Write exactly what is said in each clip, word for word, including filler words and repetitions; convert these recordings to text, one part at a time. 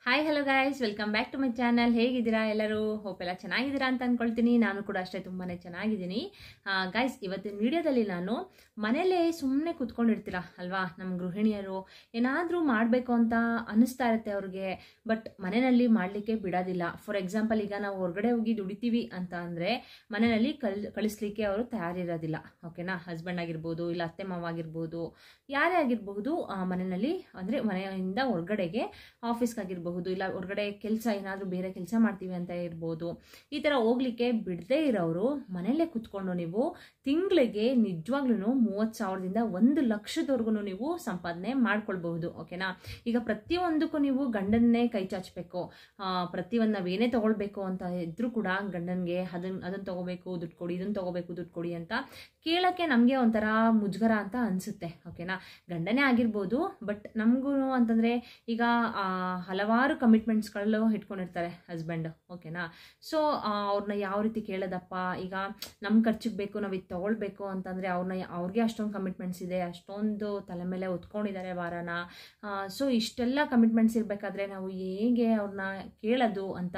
Hi hello guys, welcome back to my channel. ಹೇಗಿದ್ದೀರಾ ಎಲ್ಲರೂ? Hope ಎಲ್ಲ ಚೆನ್ನಾಗಿದ್ದೀರಾ ಅಂತ ಅಂದ್ಕೊಳ್ತೀನಿ. ನಾನು ಕೂಡ ಅಷ್ಟೇ ತುಂಬಾ ಚೆನ್ನಾಗಿದ್ದೀನಿ. ಗೈಸ್, ಇವತ್ತಿನ ವಿಡಿಯೋದಲ್ಲಿ ನಾನು ಮನೇಲೇ ಸುಮ್ಮನೆ ಕೂತ್ಕೊಂಡಿರ್ತೀರಾ ಅಲ್ವಾ, ನಮ್ಮ ಗೃಹಿಣಿಯರು ಏನಾದರೂ ಮಾಡಬೇಕು ಅಂತ ಅನ್ನಿಸ್ತಾ ಇರುತ್ತೆ ಅವ್ರಿಗೆ, ಬಟ್ ಮನೆಯಲ್ಲಿ ಮಾಡಲಿಕ್ಕೆ ಬಿಡೋದಿಲ್ಲ. ಫಾರ್ ಎಕ್ಸಾಂಪಲ್, ಈಗ ನಾವು ಹೊರಗಡೆ ಹೋಗಿ ದುಡಿತೀವಿ ಅಂತ ಅಂದರೆ ಮನೆಯಲ್ಲಿ ಕಳ್ ಕಳಿಸ್ಲಿಕ್ಕೆ ಅವರು ತಯಾರಿರೋದಿಲ್ಲ. ಓಕೆನಾ? ಹಸ್ಬೆಂಡ್ ಆಗಿರ್ಬೋದು, ಇಲ್ಲ ಅತ್ತೆ ಮಾವ ಆಗಿರ್ಬೋದು, ಯಾರೇ ಆಗಿರಬಹುದು, ಮನೆಯಲ್ಲಿ ಅಂದರೆ ಮನೆಯಿಂದ ಹೊರಗಡೆಗೆ ಆಫೀಸ್ಗಾಗಿರ್ಬೋದು, ಇಲ್ಲ ಹೊರಗಡೆ ಕೆಲಸ ಏನಾದರೂ ಬೇರೆ ಕೆಲಸ ಮಾಡ್ತೀವಿ ಅಂತ ಇರ್ಬೋದು, ಈ ಥರ ಹೋಗ್ಲಿಕ್ಕೆ ಬಿಡದೇ ಇರೋರು ಮನೆಯಲ್ಲೇ ಕುತ್ಕೊಂಡು ನೀವು ತಿಂಗಳಿಗೆ ನಿಜವಾಗ್ಲೂ ಮೂವತ್ತು ಸಾವಿರದಿಂದ ಒಂದು ಲಕ್ಷದವರೆಗೂ ನೀವು ಸಂಪಾದನೆ ಮಾಡ್ಕೊಳ್ಬಹುದು. ಓಕೆನಾ? ಈಗ ಪ್ರತಿಯೊಂದಕ್ಕೂ ನೀವು ಗಂಡನ್ನೇ ಕೈ ಚಾಚಬೇಕು. ಪ್ರತಿಯೊಂದು ನಾವೇನೇ ತಗೊಳ್ಬೇಕು ಅಂತ ಇದ್ರೂ ಕೂಡ ಗಂಡನ್ಗೆ ಅದನ್ನ ಅದನ್ನ ತಗೋಬೇಕು ದುಡ್ಡು ಕೊಡಿ, ಇದನ್ನ ತಗೋಬೇಕು ದುಡ್ಡು ಕೊಡಿ ಅಂತ ಕೇಳಕ್ಕೆ ನಮಗೆ ಒಂಥರ ಮುಜುಗರ ಅಂತ ಅನಿಸುತ್ತೆ. ಓಕೆನಾ? ಗಂಡನೇ ಆಗಿರ್ಬೋದು, ಬಟ್ ನಮಗೂ ಅಂತಂದರೆ ಈಗ ಹಲವಾರು ಕಮಿಟ್ಮೆಂಟ್ಸ್ಗಳು ಇಟ್ಕೊಂಡಿರ್ತಾರೆ ಹಸ್ಬೆಂಡ್. ಓಕೆನಾ? ಸೊ ಅವ್ರನ್ನ ಯಾವ ರೀತಿ ಕೇಳೋದಪ್ಪ, ಈಗ ನಮ್ಮ ಖರ್ಚಿಗೆ ಬೇಕು, ನಾವು ಇದು ತೊಗೊಳ್ಬೇಕು ಅಂತಂದರೆ ಅವ್ರನ್ನ ಅವ್ರಿಗೆ ಅಷ್ಟೊಂದು ಕಮಿಟ್ಮೆಂಟ್ಸ್ ಇದೆ, ಅಷ್ಟೊಂದು ತಲೆ ಮೇಲೆ ಹೊತ್ಕೊಂಡಿದ್ದಾರೆ ವಾರನ. ಸೊ ಇಷ್ಟೆಲ್ಲ ಕಮಿಟ್ಮೆಂಟ್ಸ್ ಇರಬೇಕಾದ್ರೆ ನಾವು ಹೇಗೆ ಅವ್ರನ್ನ ಕೇಳೋದು ಅಂತ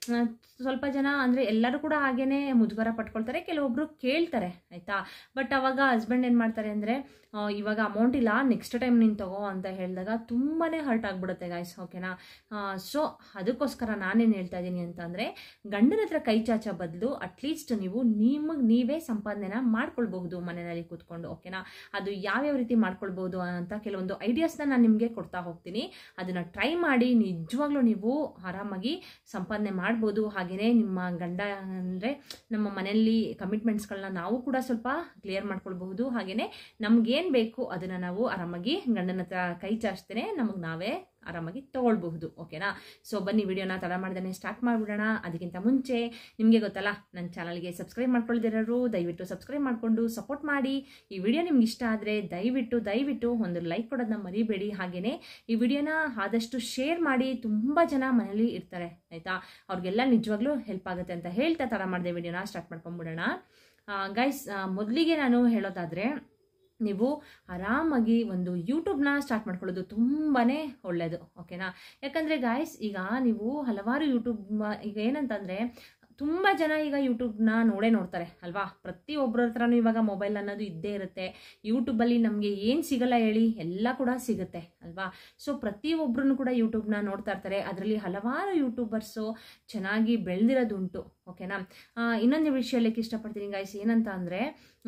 ಸ್ವಲ್ಪ ಜನ, ಅಂದರೆ ಎಲ್ಲರೂ ಕೂಡ ಹಾಗೇನೆ ಮುಜುಗರ ಪಟ್ಕೊಳ್ತಾರೆ, ಕೆಲವೊಬ್ರು ಕೇಳ್ತಾರೆ. ಆಯಿತಾ? ಬಟ್ ಅವಾಗ ಹಸ್ಬೆಂಡ್ ಏನು ಮಾಡ್ತಾರೆ ಅಂದರೆ, ಇವಾಗ ಅಮೌಂಟ್ ಇಲ್ಲ, ನೆಕ್ಸ್ಟ್ ಟೈಮ್ ನೀನು ತಗೋ ಅಂತ ಹೇಳಿದಾಗ ತುಂಬಾ ಹರ್ಟ್ ಆಗಿಬಿಡುತ್ತೆ ಗಾಯ್ಸ್. ಓಕೆನಾ? ಸೊ ಅದಕ್ಕೋಸ್ಕರ ನಾನೇನು ಹೇಳ್ತಾ ಇದ್ದೀನಿ ಅಂತಂದರೆ, ಗಂಡನ ಹತ್ರ ಕೈ ಚಾಚೋ ಬದಲು ಅಟ್ಲೀಸ್ಟ್ ನೀವು ನಿಮಗೆ ನೀವೇ ಸಂಪಾದನೆನ ಮಾಡ್ಕೊಳ್ಬಹುದು ಮನೆಯಲ್ಲಿ ಕೂತ್ಕೊಂಡು. ಓಕೆನಾ? ಅದು ಯಾವ್ಯಾವ ರೀತಿ ಮಾಡ್ಕೊಳ್ಬಹುದು ಅಂತ ಕೆಲವೊಂದು ಐಡಿಯಾಸ್ನ ನಾನು ನಿಮಗೆ ಕೊಡ್ತಾ ಹೋಗ್ತೀನಿ. ಅದನ್ನು ಟ್ರೈ ಮಾಡಿ, ನಿಜವಾಗ್ಲೂ ನೀವು ಆರಾಮಾಗಿ ಸಂಪಾದನೆ ಮಾಡ್ಬೋದು. ಹಾಗೆಯೇ ನಿಮ್ಮ ಗಂಡ ಅಂದರೆ ನಮ್ಮ ಮನೆಯಲ್ಲಿ ಕಮಿಟ್ಮೆಂಟ್ಸ್ಗಳನ್ನ ನಾವು ಕೂಡ ಸ್ವಲ್ಪ ಕ್ಲಿಯರ್ ಮಾಡ್ಕೊಳ್ಬಹುದು. ಹಾಗೆಯೇ ನಮ್ಗೇನು ಬೇಕು ಅದನ್ನು ನಾವು ಆರಾಮಾಗಿ ಗಂಡನ ಹತ್ರ ಕೈ ಚಾಚ್ತೇನೆ ನಮಗೆ ನಾವೇ ಆರಾಮಾಗಿ ತಗೊಳ್ಬಹುದು. ಓಕೆನಾ? ಸೊ ಬನ್ನಿ, ವಿಡಿಯೋನ ತಡ ಮಾಡ್ದೇ ಸ್ಟಾರ್ಟ್ ಮಾಡಿಬಿಡೋಣ. ಅದಕ್ಕಿಂತ ಮುಂಚೆ ನಿಮಗೆ ಗೊತ್ತಲ್ಲ, ನನ್ನ ಚಾನಲ್ಗೆ ಸಬ್ಸ್ಕ್ರೈಬ್ ಮಾಡ್ಕೊಳ್ದಿರೋರು ದಯವಿಟ್ಟು ಸಬ್ಸ್ಕ್ರೈಬ್ ಮಾಡಿಕೊಂಡು ಸಪೋರ್ಟ್ ಮಾಡಿ. ಈ ವಿಡಿಯೋ ನಿಮ್ಗೆ ಇಷ್ಟ ಆದರೆ ದಯವಿಟ್ಟು ದಯವಿಟ್ಟು ಒಂದು ಲೈಕ್ ಕೊಡೋದನ್ನ ಮರಿಬೇಡಿ. ಹಾಗೆಯೇ ಈ ವಿಡಿಯೋನ ಆದಷ್ಟು ಶೇರ್ ಮಾಡಿ. ತುಂಬ ಜನ ಮನೇಲಿ ಇರ್ತಾರೆ, ಆಯಿತಾ? ಅವ್ರಿಗೆಲ್ಲ ನಿಜವಾಗ್ಲೂ ಹೆಲ್ಪ್ ಆಗುತ್ತೆ ಅಂತ ಹೇಳ್ತಾ ತಡ ಮಾಡದೆ ವಿಡಿಯೋನ ಸ್ಟಾರ್ಟ್ ಮಾಡ್ಕೊಂಡ್ಬಿಡೋಣ. ಗೈಸ್, ಮೊದಲಿಗೆ ನಾನು ಹೇಳೋದಾದರೆ, ನೀವು ಆರಾಮಾಗಿ ಒಂದು ಯೂಟ್ಯೂಬ್ನ ಸ್ಟಾರ್ಟ್ ಮಾಡ್ಕೊಳ್ಳೋದು ತುಂಬಾ ಒಳ್ಳೆಯದು. ಓಕೆನಾ? ಯಾಕಂದರೆ ಗಾಯ್ಸ್, ಈಗ ನೀವು ಹಲವಾರು ಯೂಟ್ಯೂಬ್, ಈಗ ಏನಂತಂದರೆ ತುಂಬ ಜನ ಈಗ ಯೂಟ್ಯೂಬ್ನ ನೋಡೇ ನೋಡ್ತಾರೆ ಅಲ್ವಾ? ಪ್ರತಿಯೊಬ್ಬರ ಹತ್ರನೂ ಇವಾಗ ಮೊಬೈಲ್ ಅನ್ನೋದು ಇದ್ದೇ ಇರುತ್ತೆ. ಯೂಟ್ಯೂಬಲ್ಲಿ ನಮಗೆ ಏನು ಸಿಗಲ್ಲ ಹೇಳಿ, ಎಲ್ಲ ಕೂಡ ಸಿಗುತ್ತೆ ಅಲ್ವಾ? ಸೊ ಪ್ರತಿಯೊಬ್ಬರೂ ಕೂಡ ಯೂಟ್ಯೂಬ್ನ ನೋಡ್ತಾ ಇರ್ತಾರೆ. ಅದರಲ್ಲಿ ಹಲವಾರು ಯೂಟ್ಯೂಬರ್ಸು ಚೆನ್ನಾಗಿ ಬೆಳೆದಿರೋದುಂಟು. ಓಕೆನಾ? ಇನ್ನೊಂದು ವಿಷಯ ಹೇಳಕ್ಕೆ ಇಷ್ಟಪಡ್ತೀನಿ ಗಾಯ್ಸ್, ಏನಂತ ಅಂದರೆ,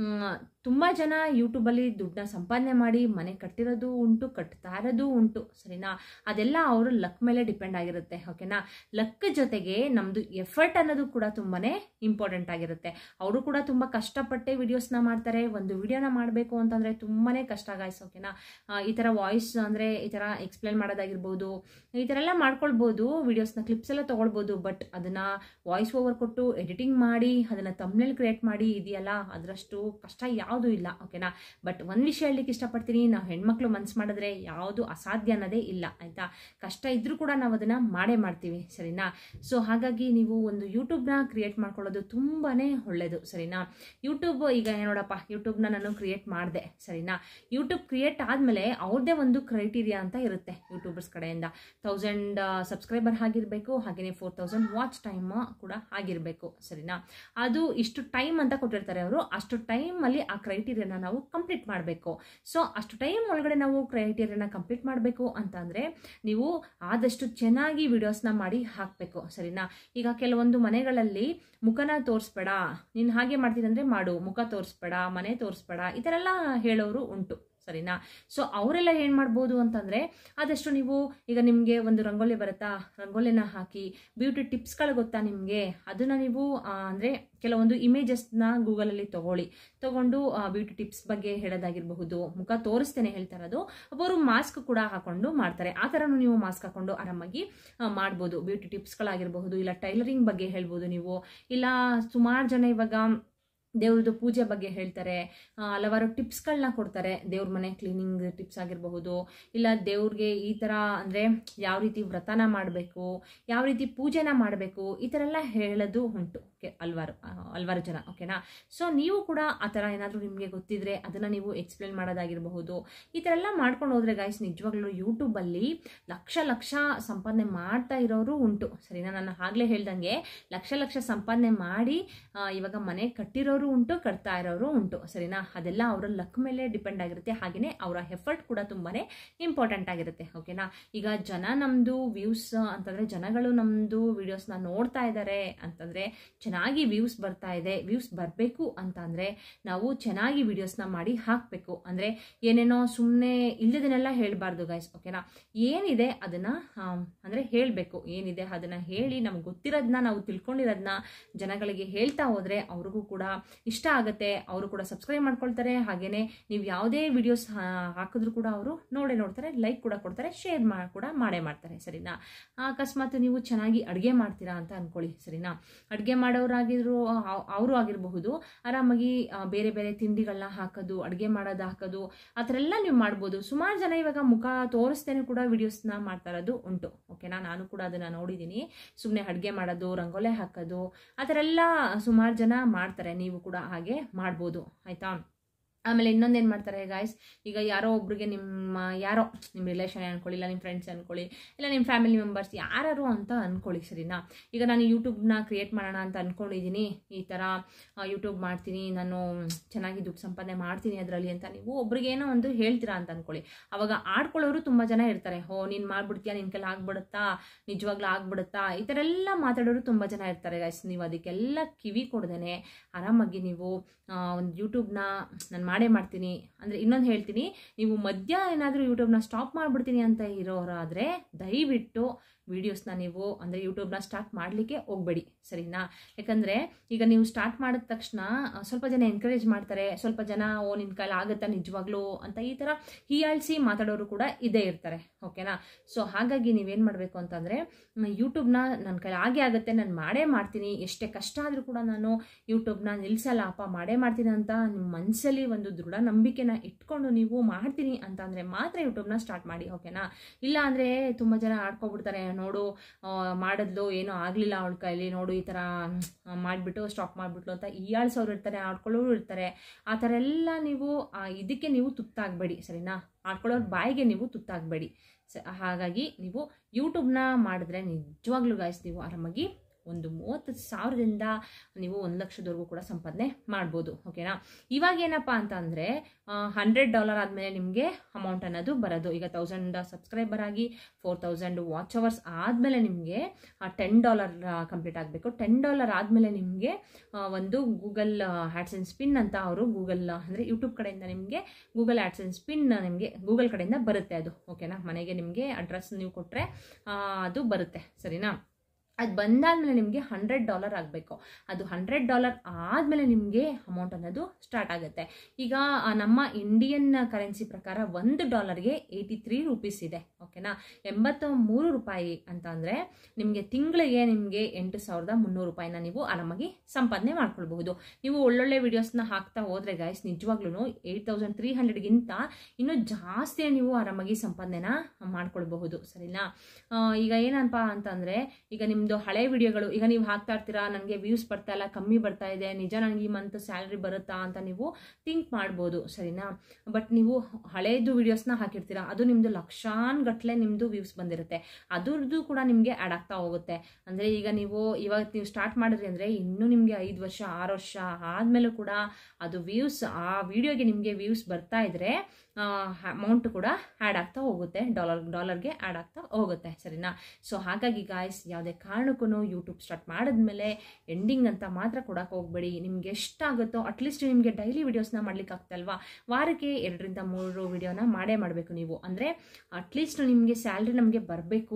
ತುಂಬ ಜನ ಯೂಟ್ಯೂಬಲ್ಲಿ ದುಡ್ಡನ್ನ ಸಂಪಾದನೆ ಮಾಡಿ ಮನೆ ಕಟ್ಟಿರೋದು ಉಂಟು, ಕಟ್ತಾ ಇರೋದು ಉಂಟು. ಸರಿನಾ? ಅದೆಲ್ಲ ಅವರು ಲಕ್ ಮೇಲೆ ಡಿಪೆಂಡ್ ಆಗಿರುತ್ತೆ. ಓಕೆನಾ? ಲಕ್ ಜೊತೆಗೆ ನಮ್ಮದು ಎಫರ್ಟ್ ಅನ್ನೋದು ಕೂಡ ತುಂಬಾ ಇಂಪಾರ್ಟೆಂಟ್ ಆಗಿರುತ್ತೆ. ಅವರು ಕೂಡ ತುಂಬ ಕಷ್ಟಪಟ್ಟೆ ವಿಡಿಯೋಸ್ನ ಮಾಡ್ತಾರೆ. ಒಂದು ವಿಡಿಯೋನ ಮಾಡಬೇಕು ಅಂತಂದರೆ ತುಂಬಾ ಕಷ್ಟ ಗಾಯ್ಸ್. ಓಕೆನಾ? ಈ ಥರ ವಾಯ್ಸ್ ಅಂದರೆ ಈ ಥರ ಎಕ್ಸ್ಪ್ಲೇನ್ ಮಾಡೋದಾಗಿರ್ಬೋದು, ಈ ಥರ ಎಲ್ಲ ಮಾಡ್ಕೊಳ್ಬೋದು. ವಿಡಿಯೋಸ್ನ ಕ್ಲಿಪ್ಸ್ ಎಲ್ಲ ತೊಗೊಳ್ಬೋದು. ಬಟ್ ಅದನ್ನು ವಾಯ್ಸ್ ಓವರ್ ಕೊಟ್ಟು ಎಡಿಟಿಂಗ್ ಮಾಡಿ ಅದನ್ನು ತಮ್ನೇಲ್ ಕ್ರಿಯೇಟ್ ಮಾಡಿ ಇದೆಯಲ್ಲ, ಅದರಷ್ಟು ಕಷ್ಟ ಯಾವುದೂ ಇಲ್ಲ. ಓಕೆನಾ? ಬಟ್ ಒಂದು ವಿಷಯ ಹೇಳಲಿಕ್ಕೆ ಇಷ್ಟಪಡ್ತೀನಿ, ನಾವು ಹೆಣ್ಮಕ್ಳು ಮನ್ಸು ಮಾಡಿದ್ರೆ ಯಾವುದು ಅಸಾಧ್ಯ ಅನ್ನೋದೇ ಇಲ್ಲ. ಆಯಿತಾ? ಕಷ್ಟ ಇದ್ರೂ ಕೂಡ ನಾವು ಅದನ್ನು ಮಾಡೇ ಮಾಡ್ತೀವಿ. ಸರಿನಾ? ಸೊ ಹಾಗಾಗಿ ನೀವು ಒಂದು ಯೂಟ್ಯೂಬ್ನ ಕ್ರಿಯೇಟ್ ಮಾಡ್ಕೊಳ್ಳೋದು ತುಂಬಾ ಒಳ್ಳೆಯದು. ಸರಿನಾ? ಯೂಟ್ಯೂಬ್, ಈಗ ನೋಡಪ್ಪ, ಯೂಟ್ಯೂಬ್ನ ನಾನು ಕ್ರಿಯೇಟ್ ಮಾಡಿದೆ. ಸರಿನಾ? ಯೂಟ್ಯೂಬ್ ಕ್ರಿಯೇಟ್ ಆದಮೇಲೆ ಅವ್ರದ್ದೇ ಒಂದು ಕ್ರೈಟೀರಿಯಾ ಅಂತ ಇರುತ್ತೆ ಯೂಟ್ಯೂಬರ್ಸ್ ಕಡೆಯಿಂದ. ತೌಸಂಡ್ ಸಬ್ಸ್ಕ್ರೈಬರ್ ಆಗಿರಬೇಕು, ಹಾಗೆಯೇ ಫೋರ್ ತೌಸಂಡ್ ವಾಚ್ ಟೈಮ್ ಕೂಡ ಆಗಿರಬೇಕು. ಸರಿನಾ? ಅದು ಇಷ್ಟು ಟೈಮ್ ಅಂತ ಕೊಟ್ಟಿರ್ತಾರೆ ಅವರು. ಅಷ್ಟು ಟೈಮಲ್ಲಿ ಆ ಕ್ರೈಟೀರಿಯಾನ ನಾವು ಕಂಪ್ಲೀಟ್ ಮಾಡಬೇಕು. ಸೊ ಅಷ್ಟು ಟೈಮ್ ಒಳಗಡೆ ನಾವು ಕ್ರೈಟೀರಿಯಾನ ಕಂಪ್ಲೀಟ್ ಮಾಡಬೇಕು ಅಂತಂದರೆ ನೀವು ಆದಷ್ಟು ಚೆನ್ನಾಗಿ ವಿಡಿಯೋಸ್ನ ಮಾಡಿ ಹಾಕಬೇಕು. ಸರಿನಾ? ಈಗ ಕೆಲವೊಂದು ಮನೆಗಳಲ್ಲಿ ಮುಖನ ತೋರಿಸ್ಬೇಡ, ನೀನು ಹಾಗೆ ಮಾಡ್ತೀನಿ ಅಂದರೆ ಮಾಡು, ಮುಖ ತೋರಿಸ್ಬೇಡ, ಮನೆ ತೋರಿಸ್ಬೇಡ, ಈ ಥರ ಎಲ್ಲ ಹೇಳೋರು ಉಂಟು. ಸರಿನಾ? ಸೊ ಅವರೆಲ್ಲ ಏನು ಮಾಡ್ಬೋದು ಅಂತಂದರೆ, ಆದಷ್ಟು ನೀವು ಈಗ ನಿಮಗೆ ಒಂದು ರಂಗೋಲಿ ಬರುತ್ತಾ, ರಂಗೋಲಿನ ಹಾಕಿ. ಬ್ಯೂಟಿ ಟಿಪ್ಸ್ಗಳು ಗೊತ್ತಾ ನಿಮಗೆ, ಅದನ್ನು ನೀವು ಅಂದರೆ ಕೆಲವೊಂದು ಇಮೇಜಸ್ನ ಗೂಗಲಲ್ಲಿ ತೊಗೊಳ್ಳಿ. ತೊಗೊಂಡು ಬ್ಯೂಟಿ ಟಿಪ್ಸ್ ಬಗ್ಗೆ ಹೇಳೋದಾಗಿರಬಹುದು, ಮುಖ ತೋರಿಸ್ತೇನೆ ಹೇಳ್ತಾ ಇರೋದು. ಒಬ್ಬರು ಮಾಸ್ಕ್ ಕೂಡ ಹಾಕೊಂಡು ಮಾಡ್ತಾರೆ. ಆ ಥರನೂ ನೀವು ಮಾಸ್ಕ್ ಹಾಕೊಂಡು ಆರಾಮಾಗಿ ಮಾಡ್ಬೋದು. ಬ್ಯೂಟಿ ಟಿಪ್ಸ್ಗಳಾಗಿರಬಹುದು, ಇಲ್ಲ ಟೈಲರಿಂಗ್ ಬಗ್ಗೆ ಹೇಳ್ಬೋದು ನೀವು. ಇಲ್ಲ ಸುಮಾರು ಜನ ಇವಾಗ ದೇವ್ರದ್ದು ಪೂಜೆ ಬಗ್ಗೆ ಹೇಳ್ತಾರೆ, ಹಲವಾರು ಟಿಪ್ಸ್ಗಳನ್ನ ಕೊಡ್ತಾರೆ. ದೇವ್ರ ಮನೆ ಕ್ಲೀನಿಂಗ್ ಟಿಪ್ಸ್ ಆಗಿರಬಹುದು, ಇಲ್ಲ ದೇವ್ರಿಗೆ ಈ ಥರ ಅಂದರೆ ಯಾವ ರೀತಿ ವ್ರತನ ಮಾಡಬೇಕು, ಯಾವ ರೀತಿ ಪೂಜೆನ ಮಾಡಬೇಕು, ಈ ಥರ ಎಲ್ಲ ಹೇಳೋದು ಉಂಟು ಓಕೆ ಹಲ್ವಾರು ಹಲ್ವಾರು ಜನ ಓಕೆನಾ. ಸೊ ನೀವು ಕೂಡ ಆ ಥರ ಏನಾದರೂ ನಿಮಗೆ ಗೊತ್ತಿದ್ರೆ ಅದನ್ನು ನೀವು ಎಕ್ಸ್ಪ್ಲೇನ್ ಮಾಡೋದಾಗಿರಬಹುದು. ಈ ಥರ ಎಲ್ಲ ಮಾಡ್ಕೊಂಡು ಹೋದರೆ ಗೈಸ್ ನಿಜವಾಗ್ಲೂ ಯೂಟ್ಯೂಬಲ್ಲಿ ಲಕ್ಷ ಲಕ್ಷ ಸಂಪಾದನೆ ಮಾಡ್ತಾ ಇರೋರು ಉಂಟು ಸರಿನಾ. ನಾನು ಆಗಲೇ ಹೇಳ್ದಂಗೆ ಲಕ್ಷ ಲಕ್ಷ ಸಂಪಾದನೆ ಮಾಡಿ ಇವಾಗ ಮನೆ ಕಟ್ಟಿರೋರು ಉಂಟು, ಕಟ್ತಾ ಇರೋರು ಉಂಟು ಸರಿನಾ. ಅದೆಲ್ಲ ಅವರ ಲಕ್ ಮೇಲೆ ಡಿಪೆಂಡ್ ಆಗಿರುತ್ತೆ, ಹಾಗೆಯೇ ಅವರ ಎಫರ್ಟ್ ಕೂಡ ತುಂಬಾನೇ ಇಂಪಾರ್ಟೆಂಟ್ ಆಗಿರುತ್ತೆ ಓಕೆನಾ. ಈಗ ಜನ ನಮ್ಮದು ವ್ಯೂಸ್ ಅಂತಂದರೆ ಜನಗಳು ನಮ್ಮದು ವಿಡಿಯೋಸ್ನ ನೋಡ್ತಾ ಇದ್ದಾರೆ ಅಂತಂದರೆ, ಚೆನ್ನಾಗಿ ವ್ಯೂಸ್ ಬರ್ತಾ ಇದೆ, ವ್ಯೂಸ್ ಬರಬೇಕು ಅಂತ ಅಂದರೆ ನಾವು ಚೆನ್ನಾಗಿ ವಿಡಿಯೋಸ್ನ ಮಾಡಿ ಹಾಕಬೇಕು. ಅಂದರೆ ಏನೇನೋ ಸುಮ್ಮನೆ ಇಲ್ಲದನ್ನೆಲ್ಲ ಹೇಳಬಾರ್ದು ಗೈಸ್ ಓಕೆನಾ. ಏನಿದೆ ಅದನ್ನು ಅಂದರೆ ಹೇಳಬೇಕು, ಏನಿದೆ ಅದನ್ನು ಹೇಳಿ ನಮ್ಗೆ ಗೊತ್ತಿರೋದನ್ನ ನಾವು ತಿಳ್ಕೊಂಡಿರೋದನ್ನ ಜನಗಳಿಗೆ ಹೇಳ್ತಾ ಹೋದರೆ ಅವ್ರಿಗೂ ಕೂಡ ಇಷ್ಟ ಆಗುತ್ತೆ, ಅವರು ಕೂಡ ಸಬ್ಸ್ಕ್ರೈಬ್ ಮಾಡ್ಕೊಳ್ತಾರೆ. ಹಾಗೆಯೇ ನೀವು ಯಾವುದೇ ವಿಡಿಯೋಸ್ ಹಾಕಿದ್ರು ಕೂಡ ಅವರು ನೋಡೇ ನೋಡ್ತಾರೆ, ಲೈಕ್ ಕೂಡ ಕೊಡ್ತಾರೆ, ಶೇರ್ ಮಾ ಕೂಡ ಮಾಡೇ ಮಾಡ್ತಾರೆ ಸರಿನಾ. ಅಕಸ್ಮಾತ್ ನೀವು ಚೆನ್ನಾಗಿ ಅಡುಗೆ ಮಾಡ್ತೀರಾ ಅಂತ ಅಂದ್ಕೊಳ್ಳಿ ಸರಿನಾ. ಅಡುಗೆ ಮಾಡೋರಾಗಿದ್ರು ಅವರು ಆಗಿರಬಹುದು, ಆರಾಮಾಗಿ ಬೇರೆ ಬೇರೆ ತಿಂಡಿಗಳನ್ನ ಹಾಕೋದು, ಅಡುಗೆ ಮಾಡೋದು ಹಾಕೋದು ಆ ಥರ ಎಲ್ಲ ನೀವು ಮಾಡ್ಬೋದು. ಸುಮಾರು ಜನ ಇವಾಗ ಮುಖ ತೋರಿಸ್ತೇನೆ ಕೂಡ ವಿಡಿಯೋಸ್ನ ಮಾಡ್ತಾ ಇರೋದು ಉಂಟು ಓಕೆನಾ. ನಾನು ಕೂಡ ಅದನ್ನು ನೋಡಿದ್ದೀನಿ. ಸುಮ್ಮನೆ ಅಡುಗೆ ಮಾಡೋದು, ರಂಗೋಲೆ ಹಾಕೋದು ಆ ಥರ ಎಲ್ಲ ಸುಮಾರು ಜನ ಮಾಡ್ತಾರೆ, ನೀವು ಕೂಡ ಹಾಗೆ ಮಾಡ್ಬೋದು ಆಯಿತಾ. ಆಮೇಲೆ ಇನ್ನೊಂದೇನು ಮಾಡ್ತಾರೆ ಗಾಯ್ಸ್, ಈಗ ಯಾರೋ ಒಬ್ರಿಗೆ ನಿಮ್ಮ ಯಾರೋ ನಿಮ್ಮ ರಿಲೇಷನ್ ಅನ್ಕೊಳ್ಳಿ, ಇಲ್ಲ ನಿಮ್ಮ ಫ್ರೆಂಡ್ಸ್ ಅನ್ಕೊಳ್ಳಿ, ಇಲ್ಲ ನಿಮ್ಮ ಫ್ಯಾಮಿಲಿ ಮೆಂಬರ್ಸ್ ಯಾರು ಅಂತ ಅಂದ್ಕೊಳ್ಳಿ ಸರಿನಾ. ಈಗ ನಾನು ಯೂಟ್ಯೂಬ್ನ ಕ್ರಿಯೇಟ್ ಮಾಡೋಣ ಅಂತ ಅಂದ್ಕೊಂಡಿದ್ದೀನಿ, ಈ ಥರ ಯೂಟ್ಯೂಬ್ ಮಾಡ್ತೀನಿ, ನಾನು ಚೆನ್ನಾಗಿ ದುಡ್ಡು ಸಂಪಾದನೆ ಮಾಡ್ತೀನಿ ಅದರಲ್ಲಿ ಅಂತ ನೀವು ಒಬ್ರಿಗೇನೋ ಒಂದು ಹೇಳ್ತೀರಾ ಅಂತ ಅಂದ್ಕೊಳ್ಳಿ. ಅವಾಗ ಆಡ್ಕೊಳ್ಳೋರು ತುಂಬ ಜನ ಇರ್ತಾರೆ. ಹೋ ನೀನು ಮಾಡ್ಬಿಡ್ತೀಯಾ, ನಿನ್ನ ಕೈಲಿ ಆಗ್ಬಿಡುತ್ತಾ, ನಿಜವಾಗ್ಲೂ ಆಗ್ಬಿಡುತ್ತಾ, ಈ ಥರ ಎಲ್ಲ ಮಾತಾಡೋರು ತುಂಬ ಜನ ಇರ್ತಾರೆ ಗೈಸ್. ನೀವು ಅದಕ್ಕೆಲ್ಲ ಕಿವಿ ಕೊಡ್ದೇನೆ ಆರಾಮಾಗಿ ನೀವು ಒಂದು ಯೂಟ್ಯೂಬ್ನ ನಾನು ಮಾಡೇ ಮಾಡ್ತೀನಿ ಅಂದರೆ, ಇನ್ನೊಂದು ಹೇಳ್ತೀನಿ, ನೀವು ಮಧ್ಯ ಏನಾದರೂ ಯೂಟ್ಯೂಬ್ನ ಸ್ಟಾಪ್ ಮಾಡಿಬಿಡ್ತೀನಿ ಅಂತ ಇರೋರಾದರೆ ದಯವಿಟ್ಟು ವೀಡಿಯೋಸ್ನ ನೀವು ಅಂದರೆ ಯೂಟ್ಯೂಬ್ನ ಸ್ಟಾರ್ಟ್ ಮಾಡಲಿಕ್ಕೆ ಹೋಗಬೇಡಿ ಸರಿನಾ. ಯಾಕಂದರೆ ಈಗ ನೀವು ಸ್ಟಾರ್ಟ್ ಮಾಡಿದ ತಕ್ಷಣ ಸ್ವಲ್ಪ ಜನ ಎನ್ಕರೇಜ್ ಮಾಡ್ತಾರೆ, ಸ್ವಲ್ಪ ಜನ ಓ ನಿನ್ನ ಕೈಲಿ ಆಗುತ್ತಾ ನಿಜವಾಗ್ಲೂ ಅಂತ ಈ ಥರ ಹೀಯಾಳಿಸಿ ಮಾತಾಡೋರು ಕೂಡ ಇದೇ ಇರ್ತಾರೆ ಓಕೆನಾ. ಸೊ ಹಾಗಾಗಿ ನೀವೇನು ಮಾಡಬೇಕು ಅಂತಂದರೆ, ಯೂಟ್ಯೂಬ್ನ ನನ್ನ ಕೈಲಿ ಆಗೇ ಆಗುತ್ತೆ, ನಾನು ಮಾಡೇ ಮಾಡ್ತೀನಿ, ಎಷ್ಟೇ ಕಷ್ಟ ಆದರೂ ಕೂಡ ನಾನು ಯೂಟ್ಯೂಬ್ನ ನಿಲ್ಲಿಸಲ್ಲ ಅಪ್ಪ, ಮಾಡೇ ಮಾಡ್ತೀನಿ ಅಂತ ನಿಮ್ಮ ಮನಸ್ಸಲ್ಲಿ ಒಂದು ದೃಢ ನಂಬಿಕೆನ ಇಟ್ಕೊಂಡು ನೀವು ಮಾಡ್ತೀನಿ ಅಂತ ಅಂದರೆ ಮಾತ್ರ ಯೂಟ್ಯೂಬ್ನ ಸ್ಟಾರ್ಟ್ ಮಾಡಿ ಓಕೆನಾ. ಇಲ್ಲ ಅಂದರೆ ತುಂಬ ಜನ ಆಡ್ಕೊಬಿಡ್ತಾರೆ, ನೋಡು ಮಾಡಿದ್ಲು ಏನೋ ಆಗಲಿಲ್ಲ ಅವಳ ಕೈಲಿ, ನೋಡು ಈ ಥರ ಮಾಡಿಬಿಟ್ಟು ಸ್ಟಾಪ್ ಮಾಡಿಬಿಟ್ಲು ಅಂತ ಹೀಯಾಳಿಸೋರು ಇರ್ತಾರೆ, ಆಡ್ಕೊಳ್ಳೋರು ಇರ್ತಾರೆ. ಆ ಥರ ಎಲ್ಲ ನೀವು ಇದಕ್ಕೆ ನೀವು ತುತ್ತಾಗಬೇಡಿ ಸರಿನಾ. ಆಡ್ಕೊಳ್ಳೋರು ಬಾಯಿಗೆ ನೀವು ತುತ್ತಾಗಬೇಡಿ. ಸ ಹಾಗಾಗಿ ನೀವು ಯೂಟ್ಯೂಬ್ನ ಮಾಡಿದ್ರೆ ನಿಜವಾಗ್ಲೂ ಗಾಯ್ಸ್ ನೀವು ಆರಾಮಾಗಿ ಒಂದು ಮೂವತ್ತು ಸಾವಿರದಿಂದ ನೀವು ಒಂದು ಲಕ್ಷದವರೆಗೂ ಕೂಡ ಸಂಪಾದನೆ ಮಾಡ್ಬೋದು ಓಕೆನಾ. ಇವಾಗ ಏನಪ್ಪ ಅಂತ ಅಂದರೆ ಹಂಡ್ರೆಡ್ ಡಾಲರ್ ಆದಮೇಲೆ ನಿಮಗೆ ಅಮೌಂಟ್ ಅನ್ನೋದು ಬರೋದು. ಈಗ ತೌಸಂಡ್ ಸಬ್ಸ್ಕ್ರೈಬರ್ ಆಗಿ ಫೋರ್ ತೌಸಂಡ್ ವಾಚ್ ಅವರ್ಸ್ ಆದಮೇಲೆ ನಿಮಗೆ ಟೆನ್ ಡಾಲರ್ ಕಂಪ್ಲೀಟ್ ಆಗಬೇಕು. ಟೆನ್ ಡಾಲರ್ ಆದಮೇಲೆ ನಿಮಗೆ ಒಂದು ಗೂಗಲ್ ಆ್ಯಡ್ಸೆನ್ಸ್ ಪಿನ್ ಅಂತ ಅವರು ಗೂಗಲ್ ಅಂದರೆ ಯೂಟ್ಯೂಬ್ ಕಡೆಯಿಂದ ನಿಮಗೆ ಗೂಗಲ್ ಆ್ಯಡ್ಸೆನ್ಸ್ ಪಿನ್ ನಿಮಗೆ ಗೂಗಲ್ ಕಡೆಯಿಂದ ಬರುತ್ತೆ ಅದು ಓಕೆನಾ. ಮನೆಗೆ ನಿಮಗೆ ಅಡ್ರೆಸ್ ನೀವು ಕೊಟ್ಟರೆ ಅದು ಬರುತ್ತೆ ಸರಿನಾ. ಅದು ಬಂದಾದಮೇಲೆ ನಿಮಗೆ ಹಂಡ್ರೆಡ್ ಡಾಲರ್ ಆಗಬೇಕು. ಅದು ಹಂಡ್ರೆಡ್ ಡಾಲರ್ ಆದಮೇಲೆ ನಿಮಗೆ ಅಮೌಂಟ್ ಅನ್ನೋದು ಸ್ಟಾರ್ಟ್ ಆಗುತ್ತೆ. ಈಗ ನಮ್ಮ ಇಂಡಿಯನ್ ಕರೆನ್ಸಿ ಪ್ರಕಾರ ಒಂದು ಡಾಲರ್ಗೆ ಏಯ್ಟಿ ತ್ರೀ ರುಪೀಸ್ ಇದೆ ಓಕೆನಾ. ಎಂಬತ್ತ ಮೂರು ರೂಪಾಯಿ ಅಂತ ಅಂದರೆ ನಿಮಗೆ ತಿಂಗಳಿಗೆ ನಿಮಗೆ ಎಂಟು ಸಾವಿರದ ಮುನ್ನೂರು ರೂಪಾಯಿನ ನೀವು ಆರಾಮಾಗಿ ಸಂಪಾದನೆ ಮಾಡ್ಕೊಳ್ಬಹುದು. ನೀವು ಒಳ್ಳೊಳ್ಳೆ ವಿಡಿಯೋಸ್ನ ಹಾಕ್ತಾ ಹೋದರೆ ಗೈಸ್ ನಿಜವಾಗ್ಲೂ ಏಯ್ಟ್ ತೌಸಂಡ್ ತ್ರೀ ಹಂಡ್ರೆಡ್ಗಿಂತ ಇನ್ನೂ ಜಾಸ್ತಿ ನೀವು ಆರಾಮಾಗಿ ಸಂಪಾದನೆನ ಮಾಡ್ಕೊಳ್ಬಹುದು ಸರಿನಾ. ಈಗ ಏನಪ್ಪ ಅಂತಂದರೆ, ಈಗ ನಿಮ್ಮದು ಹಳೆ ವಿಡಿಯೋಗಳು ಈಗ ನೀವು ಹಾಕ್ತಾ ಇರ್ತೀರಾ, ನನಗೆ ವ್ಯೂಸ್ ಬರ್ತಾ ಇಲ್ಲ, ಕಮ್ಮಿ ಬರ್ತಾ ಇದೆ, ನಿಜ ನನಗೆ ಈ ಮಂತ್ ಸ್ಯಾಲ್ರಿ ಬರುತ್ತಾ ಅಂತ ನೀವು ಥಿಂಕ್ ಮಾಡ್ಬೋದು ಸರಿನಾ. ಬಟ್ ನೀವು ಹಳೇದು ವಿಡಿಯೋಸ್ನ ಹಾಕಿರ್ತೀರಾ, ಅದು ನಿಮ್ಮದು ಲಕ್ಷಾನ್ಗಟ್ಟಲೆ ನಿಮ್ಮದು ವ್ಯೂಸ್ ಬಂದಿರುತ್ತೆ, ಅದ್ರದ್ದು ಕೂಡ ನಿಮಗೆ ಆ್ಯಡ್ ಆಗ್ತಾ ಹೋಗುತ್ತೆ. ಅಂದರೆ ಈಗ ನೀವು ಇವಾಗ ನೀವು ಸ್ಟಾರ್ಟ್ ಮಾಡಿದ್ರಿ ಅಂದರೆ ಇನ್ನೂ ನಿಮಗೆ ಐದು ವರ್ಷ ಆರು ವರ್ಷ ಆದಮೇಲೂ ಕೂಡ ಅದು ವ್ಯೂಸ್ ಆ ವಿಡಿಯೋಗೆ ನಿಮಗೆ ವ್ಯೂಸ್ ಬರ್ತಾ ಇದ್ರೆ ಅಮೌಂಟ್ ಕೂಡ ಆ್ಯಡ್ ಆಗ್ತಾ ಹೋಗುತ್ತೆ, ಡಾಲರ್ ಡಾಲರ್ಗೆ ಆ್ಯಡ್ ಆಗ್ತಾ ಹೋಗುತ್ತೆ ಸರಿನಾ. ಸೊ ಹಾಗಾಗಿ ಗಾಯ್ಸ್ ಯಾವುದೇ ಕಾರಣಕ್ಕೂ ಯೂಟ್ಯೂಬ್ ಸ್ಟಾರ್ಟ್ ಮಾಡಿದ್ಮೇಲೆ ಎಂಡಿಂಗ್ ಅಂತ ಮಾತ್ರ ಕೊಡೋಕೆ ಹೋಗಬೇಡಿ. ನಿಮ್ಗೆ ಎಷ್ಟಾಗುತ್ತೋ ಅಟ್ಲೀಸ್ಟ್ ನಿಮಗೆ ಡೈಲಿ ವಿಡಿಯೋಸ್ನ ಮಾಡ್ಲಿಕ್ಕೆ ಆಗ್ತಲ್ವಾ, ವಾರಕ್ಕೆ ಎರಡರಿಂದ ಮೂರು ವಿಡಿಯೋನ ಮಾಡೇ ಮಾಡಬೇಕು ನೀವು. ಅಂದರೆ ಅಟ್ಲೀಸ್ಟ್ ನಿಮಗೆ ಸ್ಯಾಲ್ರಿ ನಮಗೆ ಬರಬೇಕು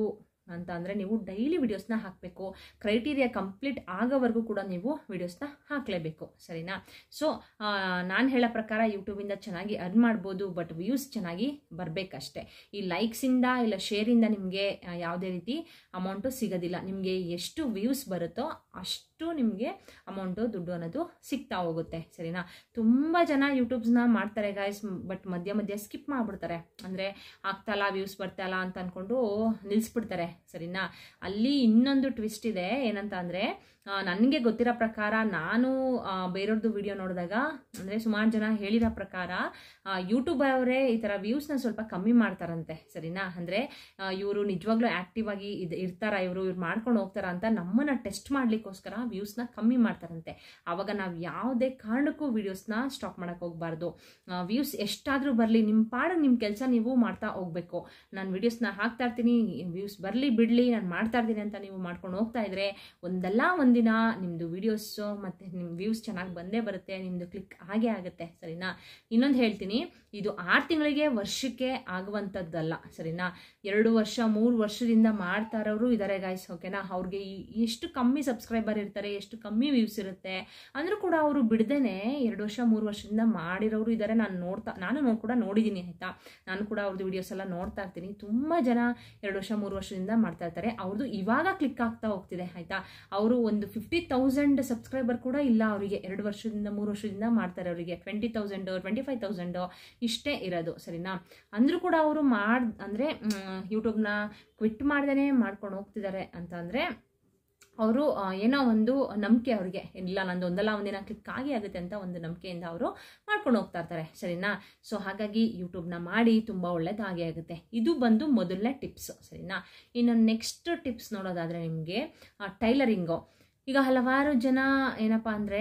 ಅಂತ ಅಂದರೆ ನೀವು ಡೈಲಿ ವಿಡಿಯೋಸ್ನ ಹಾಕಬೇಕು. ಕ್ರೈಟೀರಿಯಾ ಕಂಪ್ಲೀಟ್ ಆಗೋವರೆಗೂ ಕೂಡ ನೀವು ವಿಡಿಯೋಸ್ನ ಹಾಕಲೇಬೇಕು, ಸರಿನಾ? ಸೊ ನಾನು ಹೇಳೋ ಪ್ರಕಾರ ಯೂಟ್ಯೂಬಿಂದ ಚೆನ್ನಾಗಿ ಅರ್ನ್ ಮಾಡ್ಬೋದು, ಬಟ್ ವ್ಯೂಸ್ ಚೆನ್ನಾಗಿ ಬರಬೇಕಷ್ಟೆ. ಈ ಲೈಕ್ಸಿಂದ ಇಲ್ಲ ಶೇರಿಂದ ನಿಮಗೆ ಯಾವುದೇ ರೀತಿ ಅಮೌಂಟು ಸಿಗೋದಿಲ್ಲ. ನಿಮಗೆ ಎಷ್ಟು ವ್ಯೂಸ್ ಬರುತ್ತೋ ಅಷ್ಟು ನಿಮಗೆ ಅಮೌಂಟು ದುಡ್ಡು ಅನ್ನೋದು ಸಿಗ್ತಾ ಹೋಗುತ್ತೆ, ಸರಿನಾ? ತುಂಬ ಜನ ಯೂಟ್ಯೂಬ್ಸ್ನ ಮಾಡ್ತಾರೆ ಗಾಯ್ಸ್, ಬಟ್ ಮಧ್ಯ ಮಧ್ಯ ಸ್ಕಿಪ್ ಮಾಡಿಬಿಡ್ತಾರೆ. ಅಂದರೆ ಆಗ್ತಾಯಿಲ್ಲ, ವ್ಯೂಸ್ ಬರ್ತಾಯಿಲ್ಲ ಅಂತ ಅಂದ್ಕೊಂಡು ನಿಲ್ಲಿಸ್ಬಿಡ್ತಾರೆ, ಸರಿನಾ? ಅಲ್ಲಿ ಇನ್ನೊಂದು ಟ್ವಿಸ್ಟ್ ಇದೆ. ಏನಂತ ಅಂದರೆ ನನಗೆ ಗೊತ್ತಿರೋ ಪ್ರಕಾರ, ನಾನು ಬೇರೆಯವ್ರದ್ದು ವಿಡಿಯೋ ನೋಡಿದಾಗ ಅಂದರೆ ಸುಮಾರು ಜನ ಹೇಳಿರೋ ಪ್ರಕಾರ ಯೂಟ್ಯೂಬ್ ಅವರೇ ಈ ಥರ ವ್ಯೂಸ್ನ ಸ್ವಲ್ಪ ಕಮ್ಮಿ ಮಾಡ್ತಾರಂತೆ, ಸರಿನಾ? ಅಂದರೆ ಇವರು ನಿಜವಾಗ್ಲೂ ಆ್ಯಕ್ಟಿವ್ ಆಗಿ ಇದು ಇರ್ತಾರ, ಇವರು ಇವ್ರು ಮಾಡ್ಕೊಂಡು ಹೋಗ್ತಾರ ಅಂತ ನಮ್ಮನ್ನು ಟೆಸ್ಟ್ ಮಾಡಲಿಕ್ಕೋಸ್ಕರ ವ್ಯೂಸ್ನ ಕಮ್ಮಿ ಮಾಡ್ತಾರಂತೆ. ಆವಾಗ ನಾವು ಯಾವುದೇ ಕಾರಣಕ್ಕೂ ವೀಡಿಯೋಸ್ನ ಸ್ಟಾಪ್ ಮಾಡೋಕ್ಕೆ ಹೋಗಬಾರ್ದು. ವ್ಯೂಸ್ ಎಷ್ಟಾದರೂ ಬರಲಿ, ನಿಮ್ಮ ಪಾಡಿಗೆ ನಿಮ್ಮ ಕೆಲಸ ನೀವು ಮಾಡ್ತಾ ಹೋಗಬೇಕು. ನಾನು ವೀಡಿಯೋಸ್ನ ಹಾಕ್ತಾ ಇರ್ತೀನಿ, ವ್ಯೂಸ್ ಬರಲಿ ಬಿಡಲಿ, ನಾನು ಮಾಡ್ತಾ ಇರ್ತೀನಿ ಅಂತ ನೀವು ಮಾಡ್ಕೊಂಡು ಹೋಗ್ತಾ ಇದ್ರೆ ಒಂದಲ್ಲ ಒಂದಿನ ನಿಮ್ಮದು ವೀಡಿಯೋಸು ಮತ್ತು ನಿಮ್ಮ ವ್ಯೂಸ್ ಚೆನ್ನಾಗಿ ಬಂದೇ ಬರುತ್ತೆ, ನಿಮ್ಮದು ಕ್ಲಿಕ್ ಆಗೇ ಆಗುತ್ತೆ, ಸರಿನಾ? ಇನ್ನೊಂದು ಹೇಳ್ತೀನಿ, ಇದು ಆರು ತಿಂಗಳಿಗೆ ವರ್ಷಕ್ಕೆ ಆಗುವಂಥದ್ದಲ್ಲ, ಸರಿನಾ? ಎರಡು ವರ್ಷ ಮೂರು ವರ್ಷದಿಂದ ಮಾಡ್ತಾ ಇರೋರು ಇದ್ದಾರೆ ಗಾಯ್ಸ್, ಓಕೆನಾ? ಅವ್ರಿಗೆ ಎಷ್ಟು ಕಮ್ಮಿ ಸಬ್ಸ್ಕ್ರೈಬರ್ ಇರ್ತಾರೆ, ಎಷ್ಟು ಕಮ್ಮಿ ವ್ಯೂಸ್ ಇರುತ್ತೆ ಅಂದರೂ ಕೂಡ ಅವರು ಬಿಡ್ದೇನೆ ಎರಡು ವರ್ಷ ಮೂರು ವರ್ಷದಿಂದ ಮಾಡಿರೋರು ಇದ್ದಾರೆ. ನಾನು ನೋಡ್ತಾ ನಾನು ನೋ ಕೂಡ ನೋಡಿದ್ದೀನಿ, ಆಯಿತಾ? ನಾನು ಕೂಡ ಅವ್ರದ್ದು ವೀಡಿಯೋಸ್ ಎಲ್ಲ ನೋಡ್ತಾ ಇರ್ತೀನಿ. ತುಂಬ ಜನ ಎರಡು ವರ್ಷ ಮೂರು ವರ್ಷದಿಂದ ಮಾಡ್ತಾ ಇರ್ತಾರೆ. ಅವ್ರದ್ದು ಇವಾಗ ಕ್ಲಿಕ್ ಆಗ್ತಾ ಹೋಗ್ತಿದೆ, ಆಯಿತಾ? ಅವರು ಒಂದು ಫಿಫ್ಟಿ ತೌಸಂಡ್ ಸಬ್ಸ್ಕ್ರೈಬರ್ ಕೂಡ ಇಲ್ಲ ಅವರಿಗೆ. ಎರಡು ವರ್ಷದಿಂದ ಮೂರು ವರ್ಷದಿಂದ ಮಾಡ್ತಾರೆ, ಅವರಿಗೆ twenty thousand twenty five thousand ಇಷ್ಟೇ ಇರೋದು, ಸರಿನಾ? ಅಂದರೂ ಕೂಡ ಅವರು ಮಾಡಿ ಅಂದರೆ ಯೂಟ್ಯೂಬ್ನ ಕ್ವಿಟ್ ಮಾಡ್ದೇ ಮಾಡ್ಕೊಂಡು ಹೋಗ್ತಿದ್ದಾರೆ ಅಂತ ಅಂದರೆ ಅವರು ಏನೋ ಒಂದು ನಂಬಿಕೆ ಅವ್ರಿಗೆ, ಇಲ್ಲ ನಂದು ಒಂದಲ್ಲ ಒಂದಿನ ಕ್ಲಿಕ್ ಆಗಿ ಆಗುತ್ತೆ ಅಂತ ಒಂದು ನಂಬಿಕೆಯಿಂದ ಅವರು ಮಾಡ್ಕೊಂಡು ಹೋಗ್ತಾ ಇರ್ತಾರೆ, ಸರಿನಾ? ಸೊ ಹಾಗಾಗಿ ಯೂಟ್ಯೂಬ್ನ ಮಾಡಿ ತುಂಬ ಒಳ್ಳೇದಾಗಿ ಆಗುತ್ತೆ. ಇದು ಬಂದು ಮೊದಲನೇ ಟಿಪ್ಸು, ಸರಿನಾ? ಇನ್ನು ನೆಕ್ಸ್ಟ್ ಟಿಪ್ಸ್ ನೋಡೋದಾದರೆ ನಿಮಗೆ ಟೈಲರಿಂಗು. ಈಗ ಹಲವಾರು ಜನ ಏನಪ್ಪ ಅಂದರೆ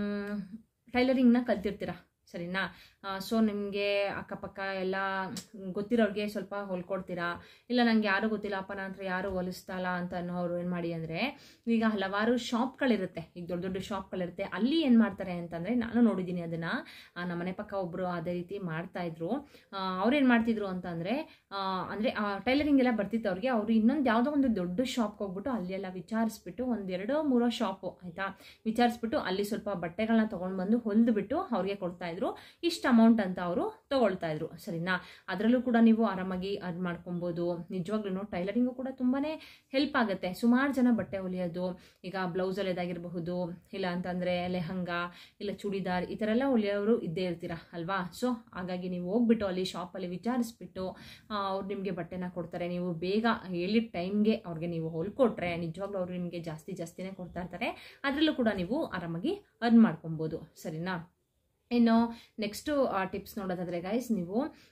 ಟೈಲರಿಂಗ್ನ ಕಲ್ತಿರ್ತೀರ, ಸರಿನಾ? ಸೊ ನಿಮಗೆ ಅಕ್ಕಪಕ್ಕ ಎಲ್ಲ ಗೊತ್ತಿರೋರಿಗೆ ಸ್ವಲ್ಪ ಹೊಲ್ಕೊಡ್ತೀರಾ, ಇಲ್ಲ ನನಗೆ ಯಾರೂ ಗೊತ್ತಿಲ್ಲಪ್ಪ, ನನ್ನ ಹತ್ರ ಯಾರೂ ಹೊಲಿಸ್ತಾಲ್ಲ ಅಂತ ಅನ್ನೋರು ಏನು ಮಾಡಿ ಅಂದರೆ, ಈಗ ಹಲವಾರು ಶಾಪ್ಗಳಿರುತ್ತೆ, ಈಗ ದೊಡ್ಡ ದೊಡ್ಡ ಶಾಪ್ಗಳಿರುತ್ತೆ. ಅಲ್ಲಿ ಏನು ಮಾಡ್ತಾರೆ ಅಂತಂದರೆ, ನಾನು ನೋಡಿದ್ದೀನಿ ಅದನ್ನು, ನಮ್ಮ ಮನೆ ಪಕ್ಕ ಒಬ್ಬರು ಅದೇ ರೀತಿ ಮಾಡ್ತಾಯಿದ್ರು. ಅವ್ರೇನು ಮಾಡ್ತಿದ್ರು ಅಂತಂದರೆ, ಅಂದರೆ ಟೈಲರಿಂಗ್ ಎಲ್ಲ ಬರ್ತಿತ್ತು ಅವ್ರಿಗೆ. ಅವರು ಇನ್ನೊಂದು ಯಾವುದೋ ಒಂದು ದೊಡ್ಡ ಶಾಪ್ಗೆ ಹೋಗ್ಬಿಟ್ಟು ಅಲ್ಲಿ ಎಲ್ಲ ವಿಚಾರಿಸ್ಬಿಟ್ಟು ಒಂದೆರಡೋ ಮೂರೋ ಶಾಪು, ಆಯಿತಾ, ವಿಚಾರಿಸ್ಬಿಟ್ಟು ಅಲ್ಲಿ ಸ್ವಲ್ಪ ಬಟ್ಟೆಗಳನ್ನ ತೊಗೊಂಡು ಬಂದು ಹೊಲಿದ್ಬಿಟ್ಟು ಅವ್ರಿಗೆ ಕೊಡ್ತಾಯಿದ್ರು. ಇಷ್ಟು ಅಮೌಂಟ್ ಅಂತ ಅವರು ತೊಗೊಳ್ತಾ ಇದ್ರು, ಸರಿನಾ? ಅದರಲ್ಲೂ ಕೂಡ ನೀವು ಆರಾಮಾಗಿ ಅರ್ನ್ ಮಾಡ್ಕೊಬೋದು. ನಿಜವಾಗ್ಲೂ ಟೈಲರಿಂಗು ಕೂಡ ತುಂಬಾ ಹೆಲ್ಪ್ ಆಗುತ್ತೆ. ಸುಮಾರು ಜನ ಬಟ್ಟೆ ಹೊಲಿಯೋದು, ಈಗ ಬ್ಲೌಸಲ್ಲಿ ಇದಾಗಿರಬಹುದು, ಇಲ್ಲ ಅಂತಂದರೆ ಲೆಹಂಗಾ ಇಲ್ಲ ಚೂಡಿದಾರ್ ಈ ಥರ ಎಲ್ಲ ಹೊಲಿಯೋರು ಇದ್ದೇ ಇರ್ತೀರ ಅಲ್ವಾ? ಸೊ ಹಾಗಾಗಿ ನೀವು ಹೋಗ್ಬಿಟ್ಟು ಅಲ್ಲಿ ಶಾಪಲ್ಲಿ ವಿಚಾರಿಸ್ಬಿಟ್ಟು ಅವ್ರು ನಿಮಗೆ ಬಟ್ಟೆನ ಕೊಡ್ತಾರೆ. ನೀವು ಬೇಗ ಹೇಳಿದ ಟೈಮ್ಗೆ ಅವ್ರಿಗೆ ನೀವು ಹೊಲ್ಕೊಟ್ರೆ ನಿಜವಾಗ್ಲೂ ಅವರು ನಿಮಗೆ ಜಾಸ್ತಿ ಜಾಸ್ತಿನೇ ಕೊಡ್ತಾ ಇರ್ತಾರೆ. ಅದರಲ್ಲೂ ಕೂಡ ನೀವು ಆರಾಮಾಗಿ ಅರ್ನ್ ಮಾಡ್ಕೊಬೋದು, ಸರಿನಾ? ಇನ್ನು ನೆಕ್ಸ್ಟು ಟಿಪ್ಸ್ ನೋಡೋದಾದರೆ ಗೈಸ್, ನೀವು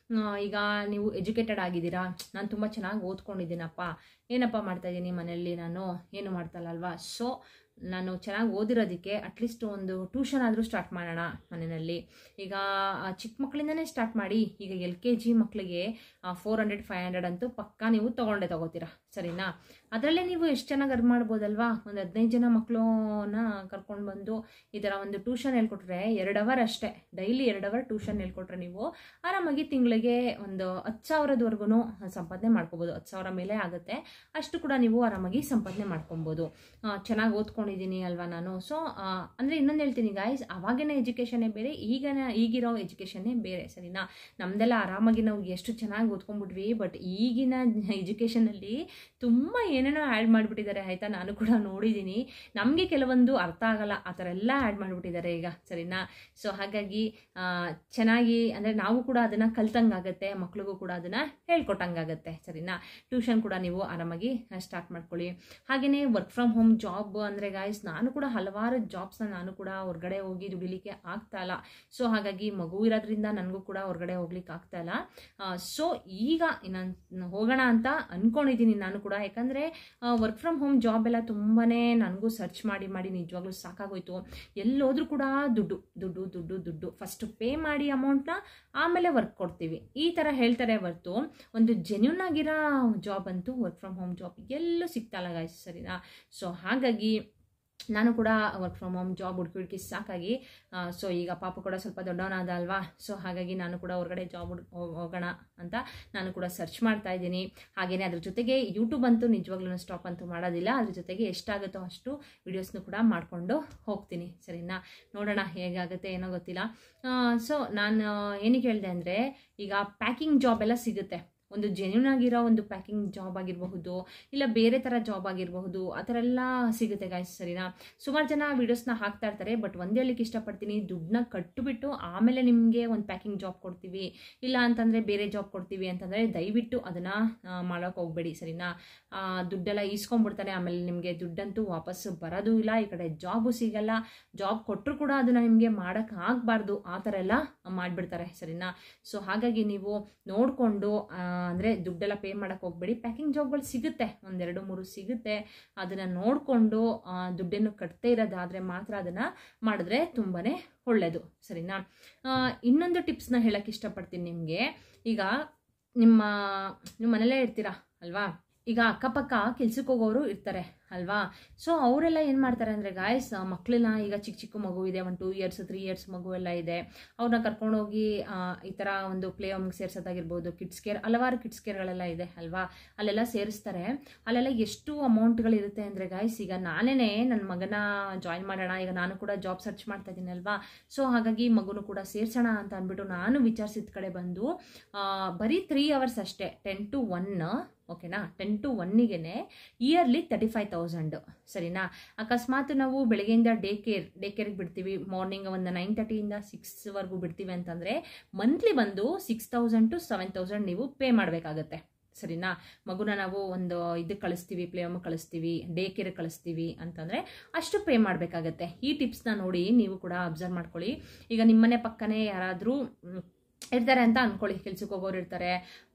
ಈಗ ನೀವು ಎಜುಕೇಟೆಡ್ ಆಗಿದ್ದೀರಾ, ನಾನು ತುಂಬ ಚೆನ್ನಾಗಿ ಓದ್ಕೊಂಡಿದ್ದೀನಪ್ಪ, ಏನಪ್ಪ ಮಾಡ್ತಾಯಿದ್ದೀನಿ ಮನೆಯಲ್ಲಿ, ನಾನು ಏನು ಮಾಡ್ತಾಯಿಲ್ಲ ಅಲ್ವಾ? ಸೊ ನಾನು ಚೆನ್ನಾಗಿ ಓದಿರೋದಕ್ಕೆ ಅಟ್ಲೀಸ್ಟ್ ಒಂದು ಟ್ಯೂಷನ್ ಆದರೂ ಸ್ಟಾರ್ಟ್ ಮಾಡೋಣ ಮನೆಯಲ್ಲಿ. ಈಗ ಚಿಕ್ಕ ಮಕ್ಕಳಿಂದನೇ ಸ್ಟಾರ್ಟ್ ಮಾಡಿ. ಈಗ ಎಲ್ ಕೆ ಜಿ ಮಕ್ಕಳಿಗೆ ಫೋರ್ ಹಂಡ್ರೆಡ್ ಫೈವ್ ಹಂಡ್ರೆಡ್ ಅಂತೂ ಪಕ್ಕಾ ನೀವು ತೊಗೊಂಡೇ ತೊಗೋತೀರಾ, ಸರಿನಾ? ಅದರಲ್ಲೇ ನೀವು ಎಷ್ಟು ಚೆನ್ನಾಗಿ ಅರ್ನ್ ಮಾಡ್ಬೋದಲ್ವಾ? ಒಂದು ಹದಿನೈದು ಜನ ಮಕ್ಕಳನ್ನ ಕರ್ಕೊಂಡು ಬಂದು ಈ ಥರ ಒಂದು ಟ್ಯೂಷನ್ ಹೇಳ್ಕೊಟ್ರೆ, ಎರಡು ಅವರ್ ಅಷ್ಟೇ, ಡೈಲಿ ಎರಡು ಅವರ್ ಟ್ಯೂಷನ್ ಹೇಳ್ಕೊಟ್ರೆ ನೀವು ಆರಾಮಾಗಿ ತಿಂಗಳಿಗೆ ಒಂದು ಹತ್ತು ಸಾವಿರದವರೆಗೂ ಸಂಪಾದನೆ ಮಾಡ್ಕೊಬೋದು. ಹತ್ತು ಸಾವಿರ ಮೇಲೆ ಆಗುತ್ತೆ, ಅಷ್ಟು ಕೂಡ ನೀವು ಆರಾಮಾಗಿ ಸಂಪಾದನೆ ಮಾಡ್ಕೊಬೋದು. ಚೆನ್ನಾಗಿ ಓದ್ಕೊಂಡಿದ್ದೀನಿ ಅಲ್ವಾ ನಾನು? ಸೊ ಅಂದರೆ ಇನ್ನೊಂದು ಹೇಳ್ತೀನಿ ಗಾಯ್ಸ್, ಅವಾಗಿನ ಎಜುಕೇಷನ್ನೇ ಬೇರೆ, ಈಗಿನ ಈಗಿರೋ ಎಜುಕೇಷನ್ನೇ ಬೇರೆ, ಸರಿನಾ? ನಮ್ಮದೆಲ್ಲ ಆರಾಮಾಗಿ ನಾವು ಎಷ್ಟು ಚೆನ್ನಾಗಿ ಓದ್ಕೊಂಡ್ಬಿಟ್ವಿ, ಬಟ್ ಈಗಿನ ಎಜುಕೇಷನಲ್ಲಿ ತುಂಬ ಏನೇನೋ ಆ್ಯಡ್ ಮಾಡಿಬಿಟ್ಟಿದ್ದಾರೆ, ಆಯಿತಾ? ನಾನು ಕೂಡ ನೋಡಿದ್ದೀನಿ. ನಮಗೆ ಕೆಲವೊಂದು ಅರ್ಥ ಆಗಲ್ಲ, ಆ ಥರ ಎಲ್ಲ ಆ್ಯಡ್ ಮಾಡಿಬಿಟ್ಟಿದ್ದಾರೆ ಈಗ, ಸರಿನಾ? ಸೊ ಹಾಗಾಗಿ ಚೆನ್ನಾಗಿ ಅಂದರೆ ನಾವು ಕೂಡ ಅದನ್ನು ಕಲ್ತಂಗಾಗತ್ತೆ, ಮಕ್ಳಿಗೂ ಕೂಡ ಅದನ್ನು ಹೇಳ್ಕೊಟ್ಟಂಗಾಗತ್ತೆ, ಸರಿನಾ? ಟ್ಯೂಷನ್ ಕೂಡ ನೀವು ಆರಾಮಾಗಿ ಸ್ಟಾರ್ಟ್ ಮಾಡ್ಕೊಳ್ಳಿ. ಹಾಗೆಯೇ ವರ್ಕ್ ಫ್ರಮ್ ಹೋಮ್ ಜಾಬ್ ಅಂದರೆ ಗಾಯ್ಸ್, ನಾನು ಕೂಡ ಹಲವಾರು ಜಾಬ್ಸ್ನ ನಾನು ಕೂಡ ಹೊರಗಡೆ ಹೋಗಿ ದುಡಿಲಿಕ್ಕೆ ಆಗ್ತಾ ಇಲ್ಲ. ಸೊ ಹಾಗಾಗಿ ಮಗು ಇರೋದ್ರಿಂದ ನನಗೂ ಕೂಡ ಹೊರಗಡೆ ಹೋಗ್ಲಿಕ್ಕೆ ಆಗ್ತಾ ಇಲ್ಲ. ಸೊ ಈಗ ನಾನು ಹೋಗೋಣ ಅಂತ ಅಂದ್ಕೊಂಡಿದ್ದೀನಿ ನಾನು ಕೂಡ, ಯಾಕಂದರೆ ವರ್ಕ್ ಫ್ರಮ್ ಹೋಮ್ ಜಾಬ್ ಎಲ್ಲ ತುಂಬಾ ನನಗೂ ಸರ್ಚ್ ಮಾಡಿ ಮಾಡಿ ನಿಜವಾಗ್ಲೂ ಸಾಕಾಗೋಯ್ತು. ಎಲ್ಲೋದ್ರೂ ಕೂಡ ದುಡ್ಡು ದುಡ್ಡು ದುಡ್ಡು ದುಡ್ಡು ಫಸ್ಟ್ ಪೇ ಮಾಡಿ ಅಮೌಂಟ್ನ, ಆಮೇಲೆ ವರ್ಕ್ ಕೊಡ್ತೀವಿ ಈ ಥರ ಹೇಳ್ತಾರೆ ಹೊರತು ಒಂದು ಜೆನ್ಯೂನ್ ಆಗಿರೋ ಜಾಬ್ ಅಂತೂ ವರ್ಕ್ ಫ್ರಮ್ ಹೋಮ್ ಜಾಬ್ ಎಲ್ಲೂ ಸಿಗ್ತಾಯಿಲ್ಲ ಗಾಯ್ಸ್, ಸರಿನಾ? ಸೊ ಹಾಗಾಗಿ ನಾನು ಕೂಡ ವರ್ಕ್ ಫ್ರಮ್ ಹೋಮ್ ಜಾಬ್ ಹುಡುಕಿ ಹುಡುಕಿ ಸಾಕಾಗಿ ಸೊ ಈಗ ಪಾಪ ಕೂಡ ಸ್ವಲ್ಪ ದೊಡ್ಡವನಾದ ಅಲ್ವಾ, ಸೊ ಹಾಗಾಗಿ ನಾನು ಕೂಡ ಹೊರಗಡೆ ಜಾಬ್ ಹುಡ್ ಹೋಗೋಣ ಅಂತ ನಾನು ಕೂಡ ಸರ್ಚ್ ಮಾಡ್ತಾ ಇದ್ದೀನಿ. ಹಾಗೆಯೇ ಅದ್ರ ಜೊತೆಗೆ ಯೂಟ್ಯೂಬ್ ಅಂತೂ ನಿಜವಾಗ್ಲೂ ಸ್ಟಾಪ್ ಅಂತೂ ಮಾಡೋದಿಲ್ಲ, ಅದ್ರ ಜೊತೆಗೆ ಎಷ್ಟಾಗುತ್ತೋ ಅಷ್ಟು ವೀಡಿಯೋಸ್ನು ಕೂಡ ಮಾಡಿಕೊಂಡು ಹೋಗ್ತೀನಿ. ಸರಿನಾ, ನೋಡೋಣ ಹೇಗಾಗುತ್ತೆ ಏನೋ ಗೊತ್ತಿಲ್ಲ. ಸೊ ನಾನು ಏನಕ್ಕೆ ಹೇಳಿದೆ ಅಂದರೆ, ಈಗ ಪ್ಯಾಕಿಂಗ್ ಜಾಬ್ ಎಲ್ಲ ಸಿಗುತ್ತೆ, ಒಂದು ಜೆನ್ಯೂನ್ ಆಗಿರೋ ಒಂದು ಪ್ಯಾಕಿಂಗ್ ಜಾಬ್ ಆಗಿರಬಹುದು, ಇಲ್ಲ ಬೇರೆ ಥರ ಜಾಬ್ ಆಗಿರಬಹುದು, ಆ ಥರ ಎಲ್ಲ ಸಿಗುತ್ತೆ ಗಾಯ್ಸ್. ಸರಿನಾ, ಸುಮಾರು ಜನ ವೀಡಿಯೋಸ್ನ ಹಾಕ್ತಾ ಇರ್ತಾರೆ, ಬಟ್ ಒಂದೇ ಹೇಳಲಿಕ್ಕೆ ಇಷ್ಟಪಡ್ತೀನಿ, ದುಡ್ಡನ್ನ ಕಟ್ಟಿಬಿಟ್ಟು ಆಮೇಲೆ ನಿಮಗೆ ಒಂದು ಪ್ಯಾಕಿಂಗ್ ಜಾಬ್ ಕೊಡ್ತೀವಿ, ಇಲ್ಲ ಅಂತಂದರೆ ಬೇರೆ ಜಾಬ್ ಕೊಡ್ತೀವಿ ಅಂತಂದರೆ ದಯವಿಟ್ಟು ಅದನ್ನು ಮಾಡೋಕೆ ಹೋಗಬೇಡಿ. ಸರಿನಾ, ದುಡ್ಡೆಲ್ಲ ಈಸ್ಕೊಂಡ್ಬಿಡ್ತಾನೆ, ಆಮೇಲೆ ನಿಮಗೆ ದುಡ್ಡಂತೂ ವಾಪಸ್ಸು ಬರೋದು ಇಲ್ಲ, ಈ ಕಡೆ ಜಾಬು ಸಿಗಲ್ಲ, ಜಾಬ್ ಕೊಟ್ಟರು ಕೂಡ ಅದನ್ನು ನಿಮಗೆ ಮಾಡೋಕ್ಕೆ ಆಗಬಾರ್ದು, ಆ ಥರ ಎಲ್ಲ ಮಾಡಿಬಿಡ್ತಾರೆ. ಸರಿನಾ, ಸೊ ಹಾಗಾಗಿ ನೀವು ನೋಡಿಕೊಂಡು ಅಂದರೆ ದುಡ್ಡೆಲ್ಲ ಪೇ ಮಾಡೋಕ್ಕೆ ಹೋಗಬೇಡಿ. ಪ್ಯಾಕಿಂಗ್ ಜಾಬ್ಗಳು ಸಿಗುತ್ತೆ, ಒಂದೆರಡು ಮೂರು ಸಿಗುತ್ತೆ, ಅದನ್ನು ನೋಡಿಕೊಂಡು ದುಡ್ಡನ್ನು ಕಟ್ತೇ ಇರೋದಾದರೆ ಮಾತ್ರ ಅದನ್ನು ಮಾಡಿದ್ರೆ ತುಂಬಾ ಒಳ್ಳೆಯದು. ಸರಿನಾ, ಇನ್ನೊಂದು ಟಿಪ್ಸ್ನ ಹೇಳೋಕ್ಕೆ ಇಷ್ಟಪಡ್ತೀನಿ ನಿಮಗೆ. ಈಗ ನಿಮ್ಮ ನಿಮ್ಮ ಮನೇಲೇ ಇರ್ತೀರಾ ಅಲ್ವಾ, ಈಗ ಅಕ್ಕಪಕ್ಕ ಕೆಲ್ಸಕ್ಕೆ ಹೋಗೋರು ಇರ್ತಾರೆ ಅಲ್ವಾ, ಸೊ ಅವರೆಲ್ಲ ಏನು ಮಾಡ್ತಾರೆ ಅಂದರೆ ಗಾಯ್ಸ್, ಮಕ್ಕಳನ್ನ ಈಗ ಚಿಕ್ಕ ಚಿಕ್ಕ ಮಗು ಇದೆ, ಒಂದು ಟೂ ಇಯರ್ಸ್ ತ್ರೀ ಇಯರ್ಸ್ ಮಗು ಎಲ್ಲ ಇದೆ, ಅವ್ರನ್ನ ಕರ್ಕೊಂಡೋಗಿ ಈ ಥರ ಒಂದು ಪ್ಲೇ ಹೋಮ್ಗೆ ಸೇರ್ಸೋದಾಗಿರ್ಬೋದು, ಕಿಡ್ಸ್ ಕೇರ್, ಹಲವಾರು ಕಿಡ್ಸ್ ಕೇರ್ಗಳೆಲ್ಲ ಇದೆ ಅಲ್ವಾ, ಅಲ್ಲೆಲ್ಲ ಸೇರಿಸ್ತಾರೆ. ಅಲ್ಲೆಲ್ಲ ಎಷ್ಟು ಅಮೌಂಟ್ಗಳಿರುತ್ತೆ ಅಂದರೆ ಗಾಯ್ಸ್, ಈಗ ನಾನೇ ನನ್ನ ಮಗನ ಜಾಯಿನ್ ಮಾಡೋಣ, ಈಗ ನಾನು ಕೂಡ ಜಾಬ್ ಸರ್ಚ್ ಮಾಡ್ತಾ ಇದ್ದೀನಿ ಅಲ್ವಾ, ಸೊ ಹಾಗಾಗಿ ಮಗುನು ಕೂಡ ಸೇರಿಸೋಣ ಅಂತ ಅಂದ್ಬಿಟ್ಟು ನಾನು ವಿಚಾರಿಸಿದ ಕಡೆ ಬಂದು ಬರೀ ತ್ರೀ ಅವರ್ಸ್ ಅಷ್ಟೇ, ಟೆನ್ ಟು ಒನ್ ಓಕೆನಾ, ಟೆನ್ ಟು ಒನ್ನಿಗೆ ಇಯರ್ಲಿ ತರ್ಟಿ ಫೈವ್ ತೌಸಂಡ್. ಸರಿನಾ, ಅಕಸ್ಮಾತ್ ನಾವು ಬೆಳಗ್ಗೆಯಿಂದ ಡೇ ಕೇರ್ ಡೇ ಕೇರ್ಗೆ ಬಿಡ್ತೀವಿ, ಮಾರ್ನಿಂಗ್ ಒಂದು ನೈನ್ ತರ್ಟಿಯಿಂದ ಸಿಕ್ಸ್ವರೆಗೂ ಬಿಡ್ತೀವಿ ಅಂತಂದರೆ ಮಂತ್ಲಿ ಬಂದು six thousand to seven thousand ನೀವು ಪೇ ಮಾಡಬೇಕಾಗತ್ತೆ. ಸರಿನಾ, ಮಗುನ ನಾವು ಒಂದು ಇದಕ್ಕೆ ಕಳಿಸ್ತೀವಿ, ಪ್ಲೇ ಹೋಮ್ ಕಳಿಸ್ತೀವಿ, ಡೇ ಕೇರ್ ಕಳಿಸ್ತೀವಿ ಅಂತಂದರೆ ಅಷ್ಟು ಪೇ ಮಾಡಬೇಕಾಗತ್ತೆ. ಈ ಟಿಪ್ಸ್ನ ನೋಡಿ ನೀವು ಕೂಡ ಅಬ್ಸರ್ವ್ ಮಾಡ್ಕೊಳ್ಳಿ. ಈಗ ನಿಮ್ಮನೆ ಪಕ್ಕನೇ ಯಾರಾದರೂ ಇರ್ತಾರೆ ಅಂತ ಅಂದ್ಕೊಳ್ಳಿ, ಕೆಲ್ಸಕ್ಕೆ ಹೋಗೋರು ಇರ್ತಾರೆ,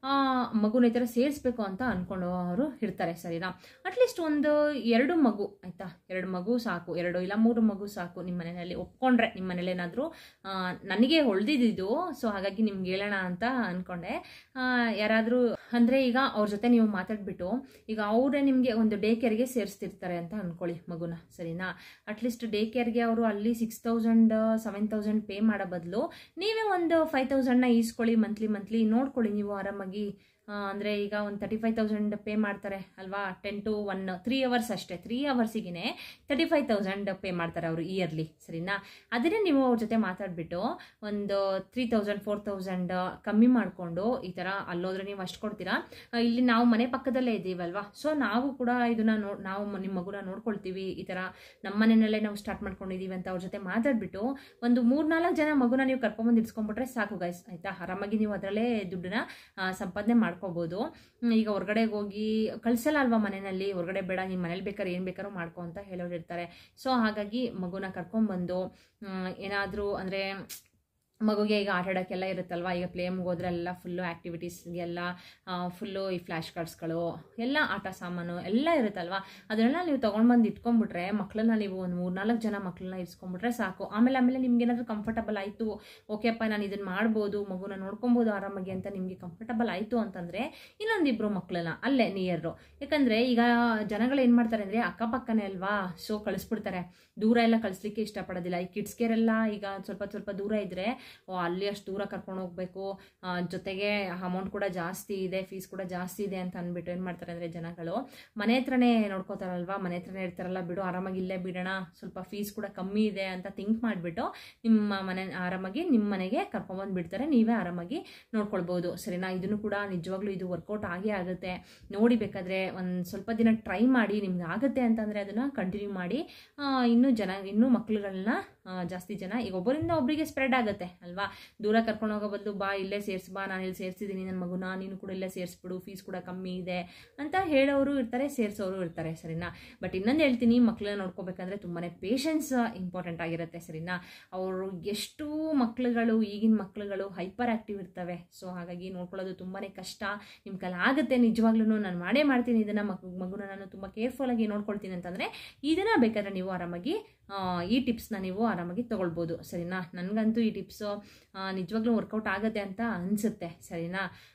ಮಗುನ ಈ ಥರ ಸೇರಿಸ್ಬೇಕು ಅಂತ ಅಂದ್ಕೊಂಡು ಅವರು ಇರ್ತಾರೆ. ಸರಿನಾ, ಅಟ್ಲೀಸ್ಟ್ ಒಂದು ಎರಡು ಮಗು ಆಯಿತಾ, ಎರಡು ಮಗು ಸಾಕು, ಎರಡು ಇಲ್ಲ ಮೂರು ಮಗು ಸಾಕು ನಿಮ್ಮ ಮನೆಯಲ್ಲಿ ಒಪ್ಕೊಂಡ್ರೆ. ನಿಮ್ಮ ಮನೇಲಿ ಏನಾದರೂ ನನಗೆ ಹೊಳ್ದಿದ್ದು, ಸೊ ಹಾಗಾಗಿ ನಿಮ್ಗೆ ಹೇಳೋಣ ಅಂತ ಅಂದ್ಕೊಂಡೆ. ಯಾರಾದರೂ ಅಂದರೆ ಈಗ ಅವ್ರ ಜೊತೆ ನೀವು ಮಾತಾಡ್ಬಿಟ್ಟು, ಈಗ ಅವರೇ ನಿಮಗೆ ಒಂದು ಡೇ ಕೇರ್ಗೆ ಸೇರಿಸ್ತಿರ್ತಾರೆ ಅಂತ ಅಂದ್ಕೊಳ್ಳಿ ಮಗುನ. ಸರಿನಾ, ಅಟ್ಲೀಸ್ಟ್ ಡೇ ಕೇರ್ಗೆ ಅವರು ಅಲ್ಲಿ six thousand seven thousand pay ಮಾಡೋ ಬದಲು ನೀವೇ ಒಂದು ಫೈವ್ ತೌಸಂಡ್ನ ಈಸ್ಕೊಳ್ಳಿ ಮಂತ್ಲಿ ಮಂತ್ಲಿ, ನೋಡ್ಕೊಳ್ಳಿ ನೀವು ಆರಾಮಾಗಿ. ಅಂದರೆ ಈಗ ಒಂದು ತರ್ಟಿ ಫೈವ್ ತೌಸಂಡ್ ಪೇ ಮಾಡ್ತಾರೆ ಅಲ್ವಾ, ten to one three hours ಅಷ್ಟೇ, ತ್ರೀ ಅವರ್ಸಿಗೆ ತರ್ಟಿ ಫೈವ್ ತೌಸಂಡ್ ಪೇ ಮಾಡ್ತಾರೆ ಅವರು ಇಯರ್ಲಿ. ಸರಿನಾ, ಅದನ್ನೇ ನೀವು ಅವ್ರ ಜೊತೆ ಮಾತಾಡ್ಬಿಟ್ಟು ಒಂದು ತ್ರೀ ತೌಸಂಡ್ ಫೋರ್ ತೌಸಂಡ್ ಕಮ್ಮಿ ಮಾಡಿಕೊಂಡು ಈ ಥರ ಅಲ್ಲೋದ್ರೆ ನೀವು ಅಷ್ಟು ಕೊಡ್ತೀರಾ, ಇಲ್ಲಿ ನಾವು ಮನೆ ಪಕ್ಕದಲ್ಲೇ ಇದ್ದೀವಲ್ವಾ, ಸೊ ನಾವು ಕೂಡ ಇದನ್ನ ನೋ ನಾವು ನಿಮ್ಮ ಮಗುನ ನೋಡ್ಕೊಳ್ತೀವಿ, ಈ ಥರ ನಮ್ಮ ಮನೆಯಲ್ಲೇ ನಾವು ಸ್ಟಾರ್ಟ್ ಮಾಡ್ಕೊಂಡಿದ್ದೀವಿ ಅಂತ ಅವ್ರ ಜೊತೆ ಮಾತಾಡ್ಬಿಟ್ಟು ಒಂದು ಮೂರು ನಾಲ್ಕು ಜನ ಮಗುನ ನೀವು ಕರ್ಕೊಂಬಂದು ಇಡ್ಸ್ಕೊಂಡ್ಬಿಟ್ರೆ ಸಾಕು ಗೈಸ್, ಆಯಿತಾ. ಆರಾಮಾಗಿ ನೀವು ಅದರಲ್ಲೇ ದುಡ್ಡನ್ನ ಸಂಪಾದನೆ ಮಾಡ್ಕೋಬೋದು. ಈಗ ಹೊರಗಡೆ ಹೋಗಿ ಕಳ್ಸಲ್ಲ ಅಲ್ವಾ ಮನೆಯಲ್ಲಿ, ಹೊರಗಡೆ ಬೇಡ, ನಿಮ್ಮ ಮನೇಲಿ ಬೇಕಾದ್ರೆ ಏನು ಬೇಕಾದ್ರೂ ಮಾಡ್ಕೊ ಅಂತ ಹೇಳೋರು ಇರ್ತಾರೆ. ಸೊ ಹಾಗಾಗಿ ಮಗುನ ಕರ್ಕೊಂಡ್ಬಂದು ಏನಾದರೂ ಅಂದರೆ ಮಗುಗೆ ಈಗ ಆಟ ಆಡೋಕ್ಕೆಲ್ಲ ಇರುತ್ತಲ್ವ, ಈಗ ಪ್ಲೇ ಹೋಮ್ಗೆ ಹೋದ್ರೆ ಎಲ್ಲ ಫುಲ್ಲು ಆ್ಯಕ್ಟಿವಿಟೀಸ್ಗೆಲ್ಲ ಫುಲ್ಲು ಈ ಫ್ಲ್ಯಾಶ್ ಕಾರ್ಡ್ಸ್ಗಳು ಎಲ್ಲ ಆಟ ಸಾಮಾನು ಎಲ್ಲ ಇರುತ್ತಲ್ವ, ಅದನ್ನೆಲ್ಲ ನೀವು ತೊಗೊಂಡ್ಬಂದು ಇಟ್ಕೊಂಡ್ಬಿಟ್ರೆ ಮಕ್ಕಳನ್ನ ನೀವು ಒಂದು ಮೂರು ನಾಲ್ಕು ಜನ ಮಕ್ಕಳನ್ನ ಇರಿಸ್ಕೊಂಡ್ಬಿಟ್ರೆ ಸಾಕು. ಆಮೇಲೆ ಆಮೇಲೆ ನಿಮ್ಗೆ ಏನಾದರೂ ಕಂಫರ್ಟಬಲ್ ಆಯಿತು, ಓಕೆಪ್ಪ ನಾನು ಇದನ್ನು ಮಾಡ್ಬೋದು, ಮಗುನ ನೋಡ್ಕೊಬೋದು ಆರಾಮಾಗಿ ಅಂತ ನಿಮಗೆ ಕಂಫರ್ಟಬಲ್ ಆಯಿತು ಅಂತಂದರೆ ಇನ್ನೊಂದಿಬ್ಬರು ಮಕ್ಕಳನ್ನ ಅಲ್ಲೇ ನಿಯರು. ಯಾಕಂದರೆ ಈಗ ಜನಗಳು ಏನು ಮಾಡ್ತಾರೆ ಅಂದರೆ ಅಕ್ಕಪಕ್ಕನೇ ಅಲ್ವಾ, ಸೊ ಕಳಿಸ್ಬಿಡ್ತಾರೆ, ದೂರ ಎಲ್ಲ ಕಳಿಸ್ಲಿಕ್ಕೆ ಇಷ್ಟಪಡೋದಿಲ್ಲ. ಈ ಕಿಡ್ಸ್ ಕೇರ್ ಎಲ್ಲ ಈಗ ಸ್ವಲ್ಪ ಸ್ವಲ್ಪ ದೂರ ಇದ್ದರೆ ಅಲ್ಲಿ ಅಷ್ಟು ದೂರ ಕರ್ಕೊಂಡು ಹೋಗ್ಬೇಕು, ಜೊತೆಗೆ ಅಮೌಂಟ್ ಕೂಡ ಜಾಸ್ತಿ ಇದೆ, ಫೀಸ್ ಕೂಡ ಜಾಸ್ತಿ ಇದೆ ಅಂತ ಅಂದ್ಬಿಟ್ಟು ಏನು ಮಾಡ್ತಾರೆ ಅಂದರೆ ಜನಗಳು ಮನೆ ಹತ್ರನೇ ನೋಡ್ಕೋತಾರಲ್ವಾ, ಮನೆ ಹತ್ರನೇ ಇರ್ತಾರಲ್ಲ, ಬಿಡು ಆರಾಮಾಗಿ ಇಲ್ಲೇ ಬಿಡೋಣ, ಸ್ವಲ್ಪ ಫೀಸ್ ಕೂಡ ಕಮ್ಮಿ ಇದೆ ಅಂತ ಥಿಂಕ್ ಮಾಡಿಬಿಟ್ಟು ನಿಮ್ಮ ಮನೆ ಆರಾಮಾಗಿ ನಿಮ್ಮ ಮನೆಗೆ ಕರ್ಕೊಂಬಂದು ಬಿಡ್ತಾರೆ, ನೀವೇ ಆರಾಮಾಗಿ ನೋಡ್ಕೊಳ್ಬೋದು. ಸರಿನಾ, ಇದನ್ನು ಕೂಡ ನಿಜವಾಗ್ಲೂ ಇದು ವರ್ಕೌಟ್ ಆಗೇ ಆಗುತ್ತೆ. ನೋಡಿ ಬೇಕಾದರೆ ಒಂದು ಸ್ವಲ್ಪ ದಿನ ಟ್ರೈ ಮಾಡಿ, ನಿಮ್ಗೆ ಆಗುತ್ತೆ ಅಂತಂದರೆ ಅದನ್ನು ಕಂಟಿನ್ಯೂ ಮಾಡಿ. ಇನ್ನೂ ಜನ ಇನ್ನೂ ಮಕ್ಳುಗಳನ್ನ ಜಾಸ್ತಿ ಜನ ಈಗ ಒಬ್ಬರಿಂದ ಒಬ್ಬರಿಗೆ ಸ್ಪ್ರೆಡ್ ಆಗುತ್ತೆ ಅಲ್ವಾ, ದೂರ ಕರ್ಕೊಂಡು ಹೋಗೋ ಬದಲು ಬಾ ಇಲ್ಲೇ ಸೇರಿಸಿ ಬಾ, ನಾನು ಇಲ್ಲಿ ಸೇರಿಸಿದ್ದೀನಿ ನನ್ನ ಮಗುನ, ನೀನು ಕೂಡ ಇಲ್ಲೇ ಸೇರಿಸ್ಬಿಡು, ಫೀಸ್ ಕೂಡ ಕಮ್ಮಿ ಇದೆ ಅಂತ ಹೇಳೋರು ಇರ್ತಾರೆ, ಸೇರಿಸೋರು ಇರ್ತಾರೆ. ಸರಿನಾ, ಬಟ್ ಇನ್ನೊಂದು ಹೇಳ್ತೀನಿ, ಮಕ್ಕಳನ್ನ ನೋಡ್ಕೋಬೇಕಂದ್ರೆ ತುಂಬಾ ಪೇಷನ್ಸ್ ಇಂಪಾರ್ಟೆಂಟ್ ಆಗಿರುತ್ತೆ. ಸರಿನಾ, ಅವರು ಎಷ್ಟು ಮಕ್ಕಳುಗಳು ಈಗಿನ ಮಕ್ಕಳುಗಳು ಹೈಪರ್ ಆ್ಯಕ್ಟಿವ್ ಇರ್ತವೆ, ಸೊ ಹಾಗಾಗಿ ನೋಡ್ಕೊಳ್ಳೋದು ತುಂಬಾ ಕಷ್ಟ. ನಿಮ್ಮ ಕೈಲಿ ಆಗುತ್ತೆ, ನಿಜವಾಗ್ಲೂ ನಾನು ಮಾಡೇ ಮಾಡ್ತೀನಿ ಇದನ್ನು, ಮಗು ಮಗುನ ನಾನು ತುಂಬ ಕೇರ್ಫುಲ್ಲಾಗಿ ನೋಡ್ಕೊಳ್ತೀನಿ ಅಂತಂದರೆ ಇದನ್ನು ಬೇಕಾದರೆ ನೀವು ಆರಾಮಾಗಿ ಈ ಟಿಪ್ಸ್ನ ನೀವು ಆರಾಮಾಗಿ ತೊಗೊಳ್ಬೋದು. ಸರಿನಾ, ನನಗಂತೂ ಈ ಟಿಪ್ಸು ನಿಜವಾಗ್ಲೂ ವರ್ಕೌಟ್ ಆಗುತ್ತೆ ಅಂತ ಅನಿಸುತ್ತೆ. ಸರಿನಾ,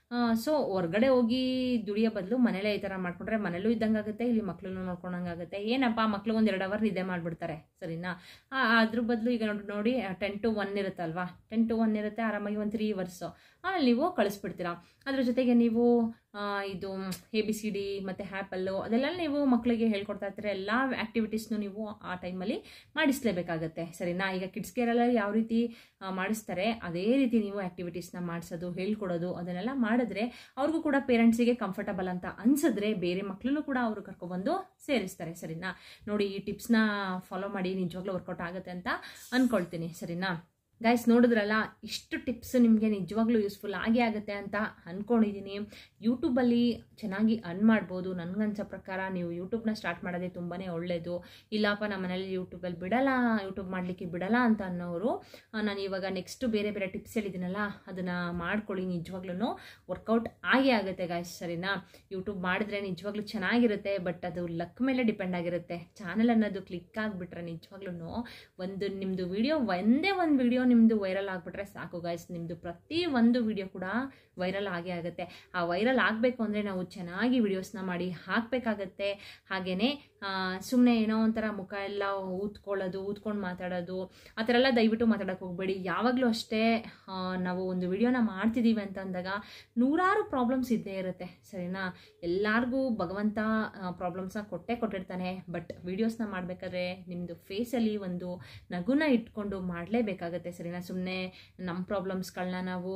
ಸೊ ಹೊರಗಡೆ ಹೋಗಿ ದುಡಿಯೋ ಬದಲು ಮನೇಲೇ ಈ ಥರ ಮಾಡ್ಕೊಂಡ್ರೆ ಮನೇಲೂ ಇದ್ದಂಗೆ ಆಗುತ್ತೆ, ಇಲ್ಲಿ ಮಕ್ಳನ್ನೂ ನೋಡ್ಕೊಂಡಂಗೆ ಆಗುತ್ತೆ. ಏನಪ್ಪ ಮಕ್ಳು ಒಂದು ಎರಡು ಅವರ್ ನಿದ್ದೆ ಮಾಡಿಬಿಡ್ತಾರೆ ಸರಿನಾ. ಅದ್ರ ಬದಲು ಈಗ ನೋಡಿ ನೋಡಿ ಟೆನ್ ಟು ಒನ್ ಇರುತ್ತಲ್ವಾ, ಟೆನ್ ಟು ಒನ್ ಇರುತ್ತೆ, ಆರಾಮಾಗಿ ಒಂದು ತ್ರೀ ಅವರ್ಸು ಆಮೇಲೆ ನೀವು ಕಳಿಸ್ಬಿಡ್ತೀರಾ. ಅದ್ರ ಜೊತೆಗೆ ನೀವು ಇದು ಎ ಬಿ ಸಿ ಡಿ ಮತ್ತು ಆ್ಯಪಲ್ಲು ಅದೆಲ್ಲ ನೀವು ಮಕ್ಕಳಿಗೆ ಹೇಳ್ಕೊಡ್ತಾ ಇರ್ತೀರ. ಎಲ್ಲ ಆ್ಯಕ್ಟಿವಿಟೀಸ್ನು ನೀವು ಆ ಟೈಮಲ್ಲಿ ಮಾಡಿಸ್ಲೇಬೇಕಾಗತ್ತೆ ಸರಿನಾ. ಈಗ ಕಿಡ್ಸ್ ಕೇರೆಲ್ಲ ಯಾವ ರೀತಿ ಮಾಡಿಸ್ತಾರೆ ಅದೇ ರೀತಿ ನೀವು ಆ್ಯಕ್ಟಿವಿಟೀಸ್ನ ಮಾಡಿಸೋದು ಹೇಳ್ಕೊಡೋದು ಅದನ್ನೆಲ್ಲ ಮಾಡಿದ್ರೆ ಅವ್ರಿಗೂ ಕೂಡ ಪೇರೆಂಟ್ಸಿಗೆ ಕಂಫರ್ಟಬಲ್ ಅಂತ ಅನ್ಸಿದ್ರೆ ಬೇರೆ ಮಕ್ಕಳನ್ನು ಕೂಡ ಅವರು ಕರ್ಕೊಬಂದು ಸೇರಿಸ್ತಾರೆ ಸರಿನಾ. ನೋಡಿ ಈ ಟಿಪ್ಸ್ನ ಫಾಲೋ ಮಾಡಿ, ನಿಜವಾಗ್ಲೂ ವರ್ಕೌಟ್ ಆಗುತ್ತೆ ಅಂತ ಅಂದ್ಕೊಳ್ತೀನಿ ಸರಿನಾ. ಗೈಸ್ ನೋಡಿದ್ರಲ್ಲ, ಇಷ್ಟು ಟಿಪ್ಸ್ ನಿಮಗೆ ನಿಜವಾಗ್ಲೂ ಯೂಸ್ಫುಲ್ ಆಗೇ ಆಗುತ್ತೆ ಅಂತ ಅಂದ್ಕೊಂಡಿದ್ದೀನಿ. ಯೂಟ್ಯೂಬಲ್ಲಿ ಚೆನ್ನಾಗಿ ಅರ್ನ್ ಮಾಡ್ಬೋದು. ನನಗನ್ಸೋ ಪ್ರಕಾರ ನೀವು ಯೂಟ್ಯೂಬ್ನ ಸ್ಟಾರ್ಟ್ ಮಾಡೋದೇ ತುಂಬಾ ಒಳ್ಳೆಯದು. ಇಲ್ಲಪ್ಪ ನಮ್ಮ ಮನೇಲಿ ಯೂಟ್ಯೂಬಲ್ಲಿ ಬಿಡಲ್ಲ, ಯೂಟ್ಯೂಬ್ ಮಾಡಲಿಕ್ಕೆ ಬಿಡಲ್ಲ ಅಂತ ಅನ್ನೋರು ನಾನು ಇವಾಗ ನೆಕ್ಸ್ಟ್ ಬೇರೆ ಬೇರೆ ಟಿಪ್ಸ್ ಹೇಳಿದ್ದೀನಲ್ಲ ಅದನ್ನು ಮಾಡ್ಕೊಳ್ಳಿ, ನಿಜವಾಗ್ಲೂ ವರ್ಕೌಟ್ ಆಗೇ ಆಗುತ್ತೆ ಗೈಸ್ ಸರಿನಾ. ಯೂಟ್ಯೂಬ್ ಮಾಡಿದ್ರೆ ನಿಜವಾಗ್ಲೂ ಚೆನ್ನಾಗಿರುತ್ತೆ, ಬಟ್ ಅದು ಲಕ್ ಮೇಲೆ ಡಿಪೆಂಡ್ ಆಗಿರುತ್ತೆ. ಚಾನಲ್ ಅನ್ನೋದು ಕ್ಲಿಕ್ ಆಗಿಬಿಟ್ರೆ ನಿಜವಾಗ್ಲೂ ಒಂದು ನಿಮ್ಮದು ವಿಡಿಯೋ ಒಂದೇ ಒಂದು ವಿಡಿಯೋ ನಿಮ್ಮದು ವೈರಲ್ ಆಗಿಬಿಟ್ರೆ ಸಾಕು ಗೈಸ್, ನಿಮ್ಮದು ಪ್ರತಿ ಒಂದು ವಿಡಿಯೋ ಕೂಡ ವೈರಲ್ ಆಗೇ ಆಗುತ್ತೆ. ಆ ವೈರಲ್ ಆಗಬೇಕು ಅಂದರೆ ನಾವು ಚೆನ್ನಾಗಿ ವಿಡಿಯೋಸ್ನ ಮಾಡಿ ಹಾಕಬೇಕಾಗತ್ತೆ. ಹಾಗೆಯೇ ಸುಮ್ಮನೆ ಏನೋ ಒಂಥರ ಮುಖ ಎಲ್ಲ ಊದ್ಕೊಳ್ಳೋದು, ಊದ್ಕೊಂಡು ಮಾತಾಡೋದು ಆ ಥರ ಎಲ್ಲ ದಯವಿಟ್ಟು ಮಾತಾಡೋಕ್ಕೆ ಹೋಗಬೇಡಿ. ಯಾವಾಗಲೂ ಅಷ್ಟೇ ನಾವು ಒಂದು ವಿಡಿಯೋನ ಮಾಡ್ತಿದ್ದೀವಿ ಅಂತ ಅಂದಾಗ ನೂರಾರು ಪ್ರಾಬ್ಲಮ್ಸ್ ಇದ್ದೇ ಇರುತ್ತೆ ಸರಿನಾ. ಎಲ್ಲರಿಗೂ ಭಗವಂತ ಪ್ರಾಬ್ಲಮ್ಸ್ನ ಕೊಟ್ಟೇ ಕೊಟ್ಟಿರ್ತಾನೆ, ಬಟ್ ವಿಡಿಯೋಸ್ನ ಮಾಡಬೇಕಾದ್ರೆ ನಿಮ್ಮದು ಫೇಸಲ್ಲಿ ಒಂದು ನಗುನ ಇಟ್ಕೊಂಡು ಮಾಡಲೇಬೇಕಾಗತ್ತೆ ಸರಿನಾ. ಸುಮ್ಮನೆ ನಮ್ಮ ಪ್ರಾಬ್ಲಮ್ಸ್ಗಳನ್ನ ನಾವು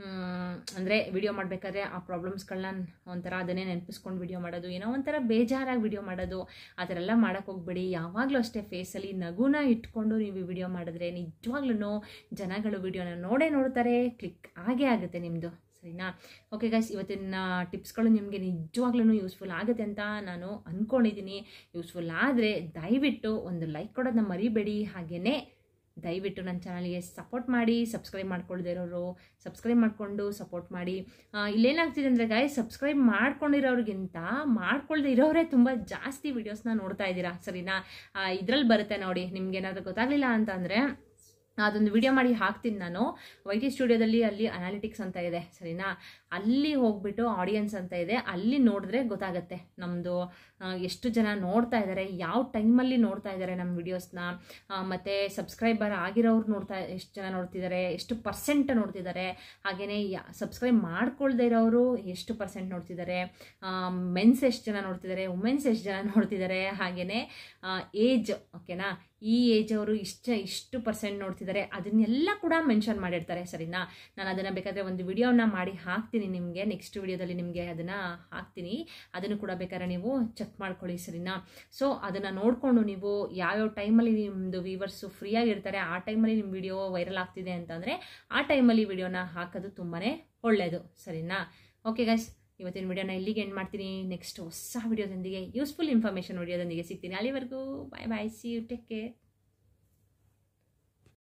ಅಂದರೆ ವಿಡಿಯೋ ಮಾಡಬೇಕಾದ್ರೆ ಆ ಪ್ರಾಬ್ಲಮ್ಸ್ಗಳನ್ನ ಒಂಥರ ಅದನ್ನೇ ನೆನಪಿಸ್ಕೊಂಡು ವಿಡಿಯೋ ಮಾಡೋದು, ಏನೋ ಒಂಥರ ಬೇಜಾರಾಗಿ ವಿಡಿಯೋ ಮಾಡೋದು ಆ ಥರ ಎಲ್ಲ ಮಾಡೋಕ್ಕೆ ಹೋಗ್ಬೇಡಿ. ಯಾವಾಗಲೂ ಅಷ್ಟೇ ಫೇಸಲ್ಲಿ ನಗುನ ಇಟ್ಕೊಂಡು ನೀವು ವಿಡಿಯೋ ಮಾಡಿದ್ರೆ ನಿಜವಾಗ್ಲೂ ಜನಗಳು ವಿಡಿಯೋನ ನೋಡೇ ನೋಡ್ತಾರೆ, ಕ್ಲಿಕ್ ಆಗೇ ಆಗುತ್ತೆ ನಿಮ್ಮದು ಸರಿನಾ. ಓಕೆ ಗೈಸ್, ಇವತ್ತಿನ ಟಿಪ್ಸ್ಗಳು ನಿಮಗೆ ನಿಜವಾಗ್ಲೂ ಯೂಸ್ಫುಲ್ ಆಗುತ್ತೆ ಅಂತ ನಾನು ಅಂದ್ಕೊಂಡಿದ್ದೀನಿ. ಯೂಸ್ಫುಲ್ ಆದರೆ ದಯವಿಟ್ಟು ಒಂದು ಲೈಕ್ ಕೊಡೋದನ್ನ ಮರಿಬೇಡಿ. ಹಾಗೆಯೇ ದಯವಿಟ್ಟು ನನ್ನ ಚಾನಲ್ಗೆ ಸಪೋರ್ಟ್ ಮಾಡಿ. ಸಬ್ಸ್ಕ್ರೈಬ್ ಮಾಡ್ಕೊಳ್ದೇ ಇರೋರು ಸಬ್ಸ್ಕ್ರೈಬ್ ಮಾಡಿಕೊಂಡು ಸಪೋರ್ಟ್ ಮಾಡಿ. ಇಲ್ಲೇನಾಗ್ತಿದೆ ಅಂದರೆ ಗಾಯ್, ಸಬ್ಸ್ಕ್ರೈಬ್ ಮಾಡ್ಕೊಂಡಿರೋರಿಗಿಂತ ಮಾಡ್ಕೊಳ್ದೇ ಇರೋರೇ ತುಂಬ ಜಾಸ್ತಿ ವೀಡಿಯೋಸ್ನ ನೋಡ್ತಾ ಇದ್ದೀರಾ ಸರಿನಾ. ಇದರಲ್ಲಿ ಬರುತ್ತೆ ನೋಡಿ, ನಿಮ್ಗೆ ಏನಾದರೂ ಗೊತ್ತಾಗಲಿಲ್ಲ ಅಂತ ಅಂದರೆ ಅದೊಂದು ವಿಡಿಯೋ ಮಾಡಿ ಹಾಕ್ತೀನಿ ನಾನು. ವೈ ಟಿ ಸ್ಟುಡಿಯೋದಲ್ಲಿ ಅಲ್ಲಿ ಅನಾಲಿಟಿಕ್ಸ್ ಅಂತ ಇದೆ ಸರಿನಾ, ಅಲ್ಲಿ ಹೋಗ್ಬಿಟ್ಟು ಆಡಿಯನ್ಸ್ ಅಂತ ಇದೆ, ಅಲ್ಲಿ ನೋಡಿದ್ರೆ ಗೊತ್ತಾಗುತ್ತೆ ನಮ್ಮದು ಎಷ್ಟು ಜನ ನೋಡ್ತಾ ಇದ್ದಾರೆ, ಯಾವ ಟೈಮಲ್ಲಿ ನೋಡ್ತಾ ಇದ್ದಾರೆ ನಮ್ಮ ವಿಡಿಯೋಸ್ನ, ಮತ್ತು ಸಬ್ಸ್ಕ್ರೈಬರ್ ಆಗಿರೋರು ನೋಡ್ತಾ ಎಷ್ಟು ಜನ ನೋಡ್ತಿದ್ದಾರೆ, ಎಷ್ಟು ಪರ್ಸೆಂಟ್ ನೋಡ್ತಿದ್ದಾರೆ, ಹಾಗೆಯೇ ಸಬ್ಸ್ಕ್ರೈಬ್ ಮಾಡ್ಕೊಳ್ದೇ ಇರೋರು ಎಷ್ಟು ಪರ್ಸೆಂಟ್ ನೋಡ್ತಿದ್ದಾರೆ, ಮೆನ್ಸ್ ಎಷ್ಟು ಜನ ನೋಡ್ತಿದ್ದಾರೆ, ವುಮೆನ್ಸ್ ಎಷ್ಟು ಜನ ನೋಡ್ತಿದ್ದಾರೆ, ಹಾಗೆಯೇ ಏಜ್ ಓಕೆನಾ, ಈ ಏಜ್ ಅವರು ಇಷ್ಟ ಇಷ್ಟು ಪರ್ಸೆಂಟ್ ನೋಡ್ತಿದ್ದಾರೆ, ಅದನ್ನೆಲ್ಲ ಕೂಡ ಮೆನ್ಷನ್ ಮಾಡಿರ್ತಾರೆ ಸರಿನಾ. ನಾನು ಅದನ್ನು ಬೇಕಾದರೆ ಒಂದು ವಿಡಿಯೋನ ಮಾಡಿ ಹಾಕ್ತೀನಿ ನಿಮಗೆ, ನೆಕ್ಸ್ಟ್ ವಿಡಿಯೋದಲ್ಲಿ ನಿಮಗೆ ಅದನ್ನು ಹಾಕ್ತೀನಿ, ಅದನ್ನು ಕೂಡ ಬೇಕಾದ್ರೆ ನೀವು ಚೆಕ್ ಮಾಡ್ಕೊಳ್ಳಿ ಸರಿನಾ. ಸೊ ಅದನ್ನು ನೋಡಿಕೊಂಡು ನೀವು ಯಾವ್ಯಾವ ಟೈಮಲ್ಲಿ ನಿಮ್ಮದು ವ್ಯೂವರ್ಸು ಫ್ರೀಯಾಗಿರ್ತಾರೆ ಆ ಟೈಮಲ್ಲಿ ನಿಮ್ಮ ವಿಡಿಯೋ ವೈರಲ್ ಆಗ್ತಿದೆ ಅಂತಂದರೆ ಆ ಟೈಮಲ್ಲಿ ವಿಡಿಯೋನ ಹಾಕೋದು ತುಂಬಾ ಒಳ್ಳೆಯದು ಸರಿನಾ. ಓಕೆ ಗೈಸ್, ಇವತ್ತಿನ ವಿಡಿಯೋನ ಇಲ್ಲಿಗೆ ಎಂಡ್ ಮಾಡ್ತೀನಿ. ನೆಕ್ಸ್ಟ್ ಹೊಸ ವಿಡಿಯೋದೊಂದಿಗೆ ಯೂಸ್ಫುಲ್ ಇನ್ಫಾರ್ಮೇಷನ್ ವಿಡಿಯೋದೊಂದಿಗೆ ಸಿಗ್ತೀನಿ. ಅಲ್ಲಿವರೆಗೂ bye bye, see you, take care.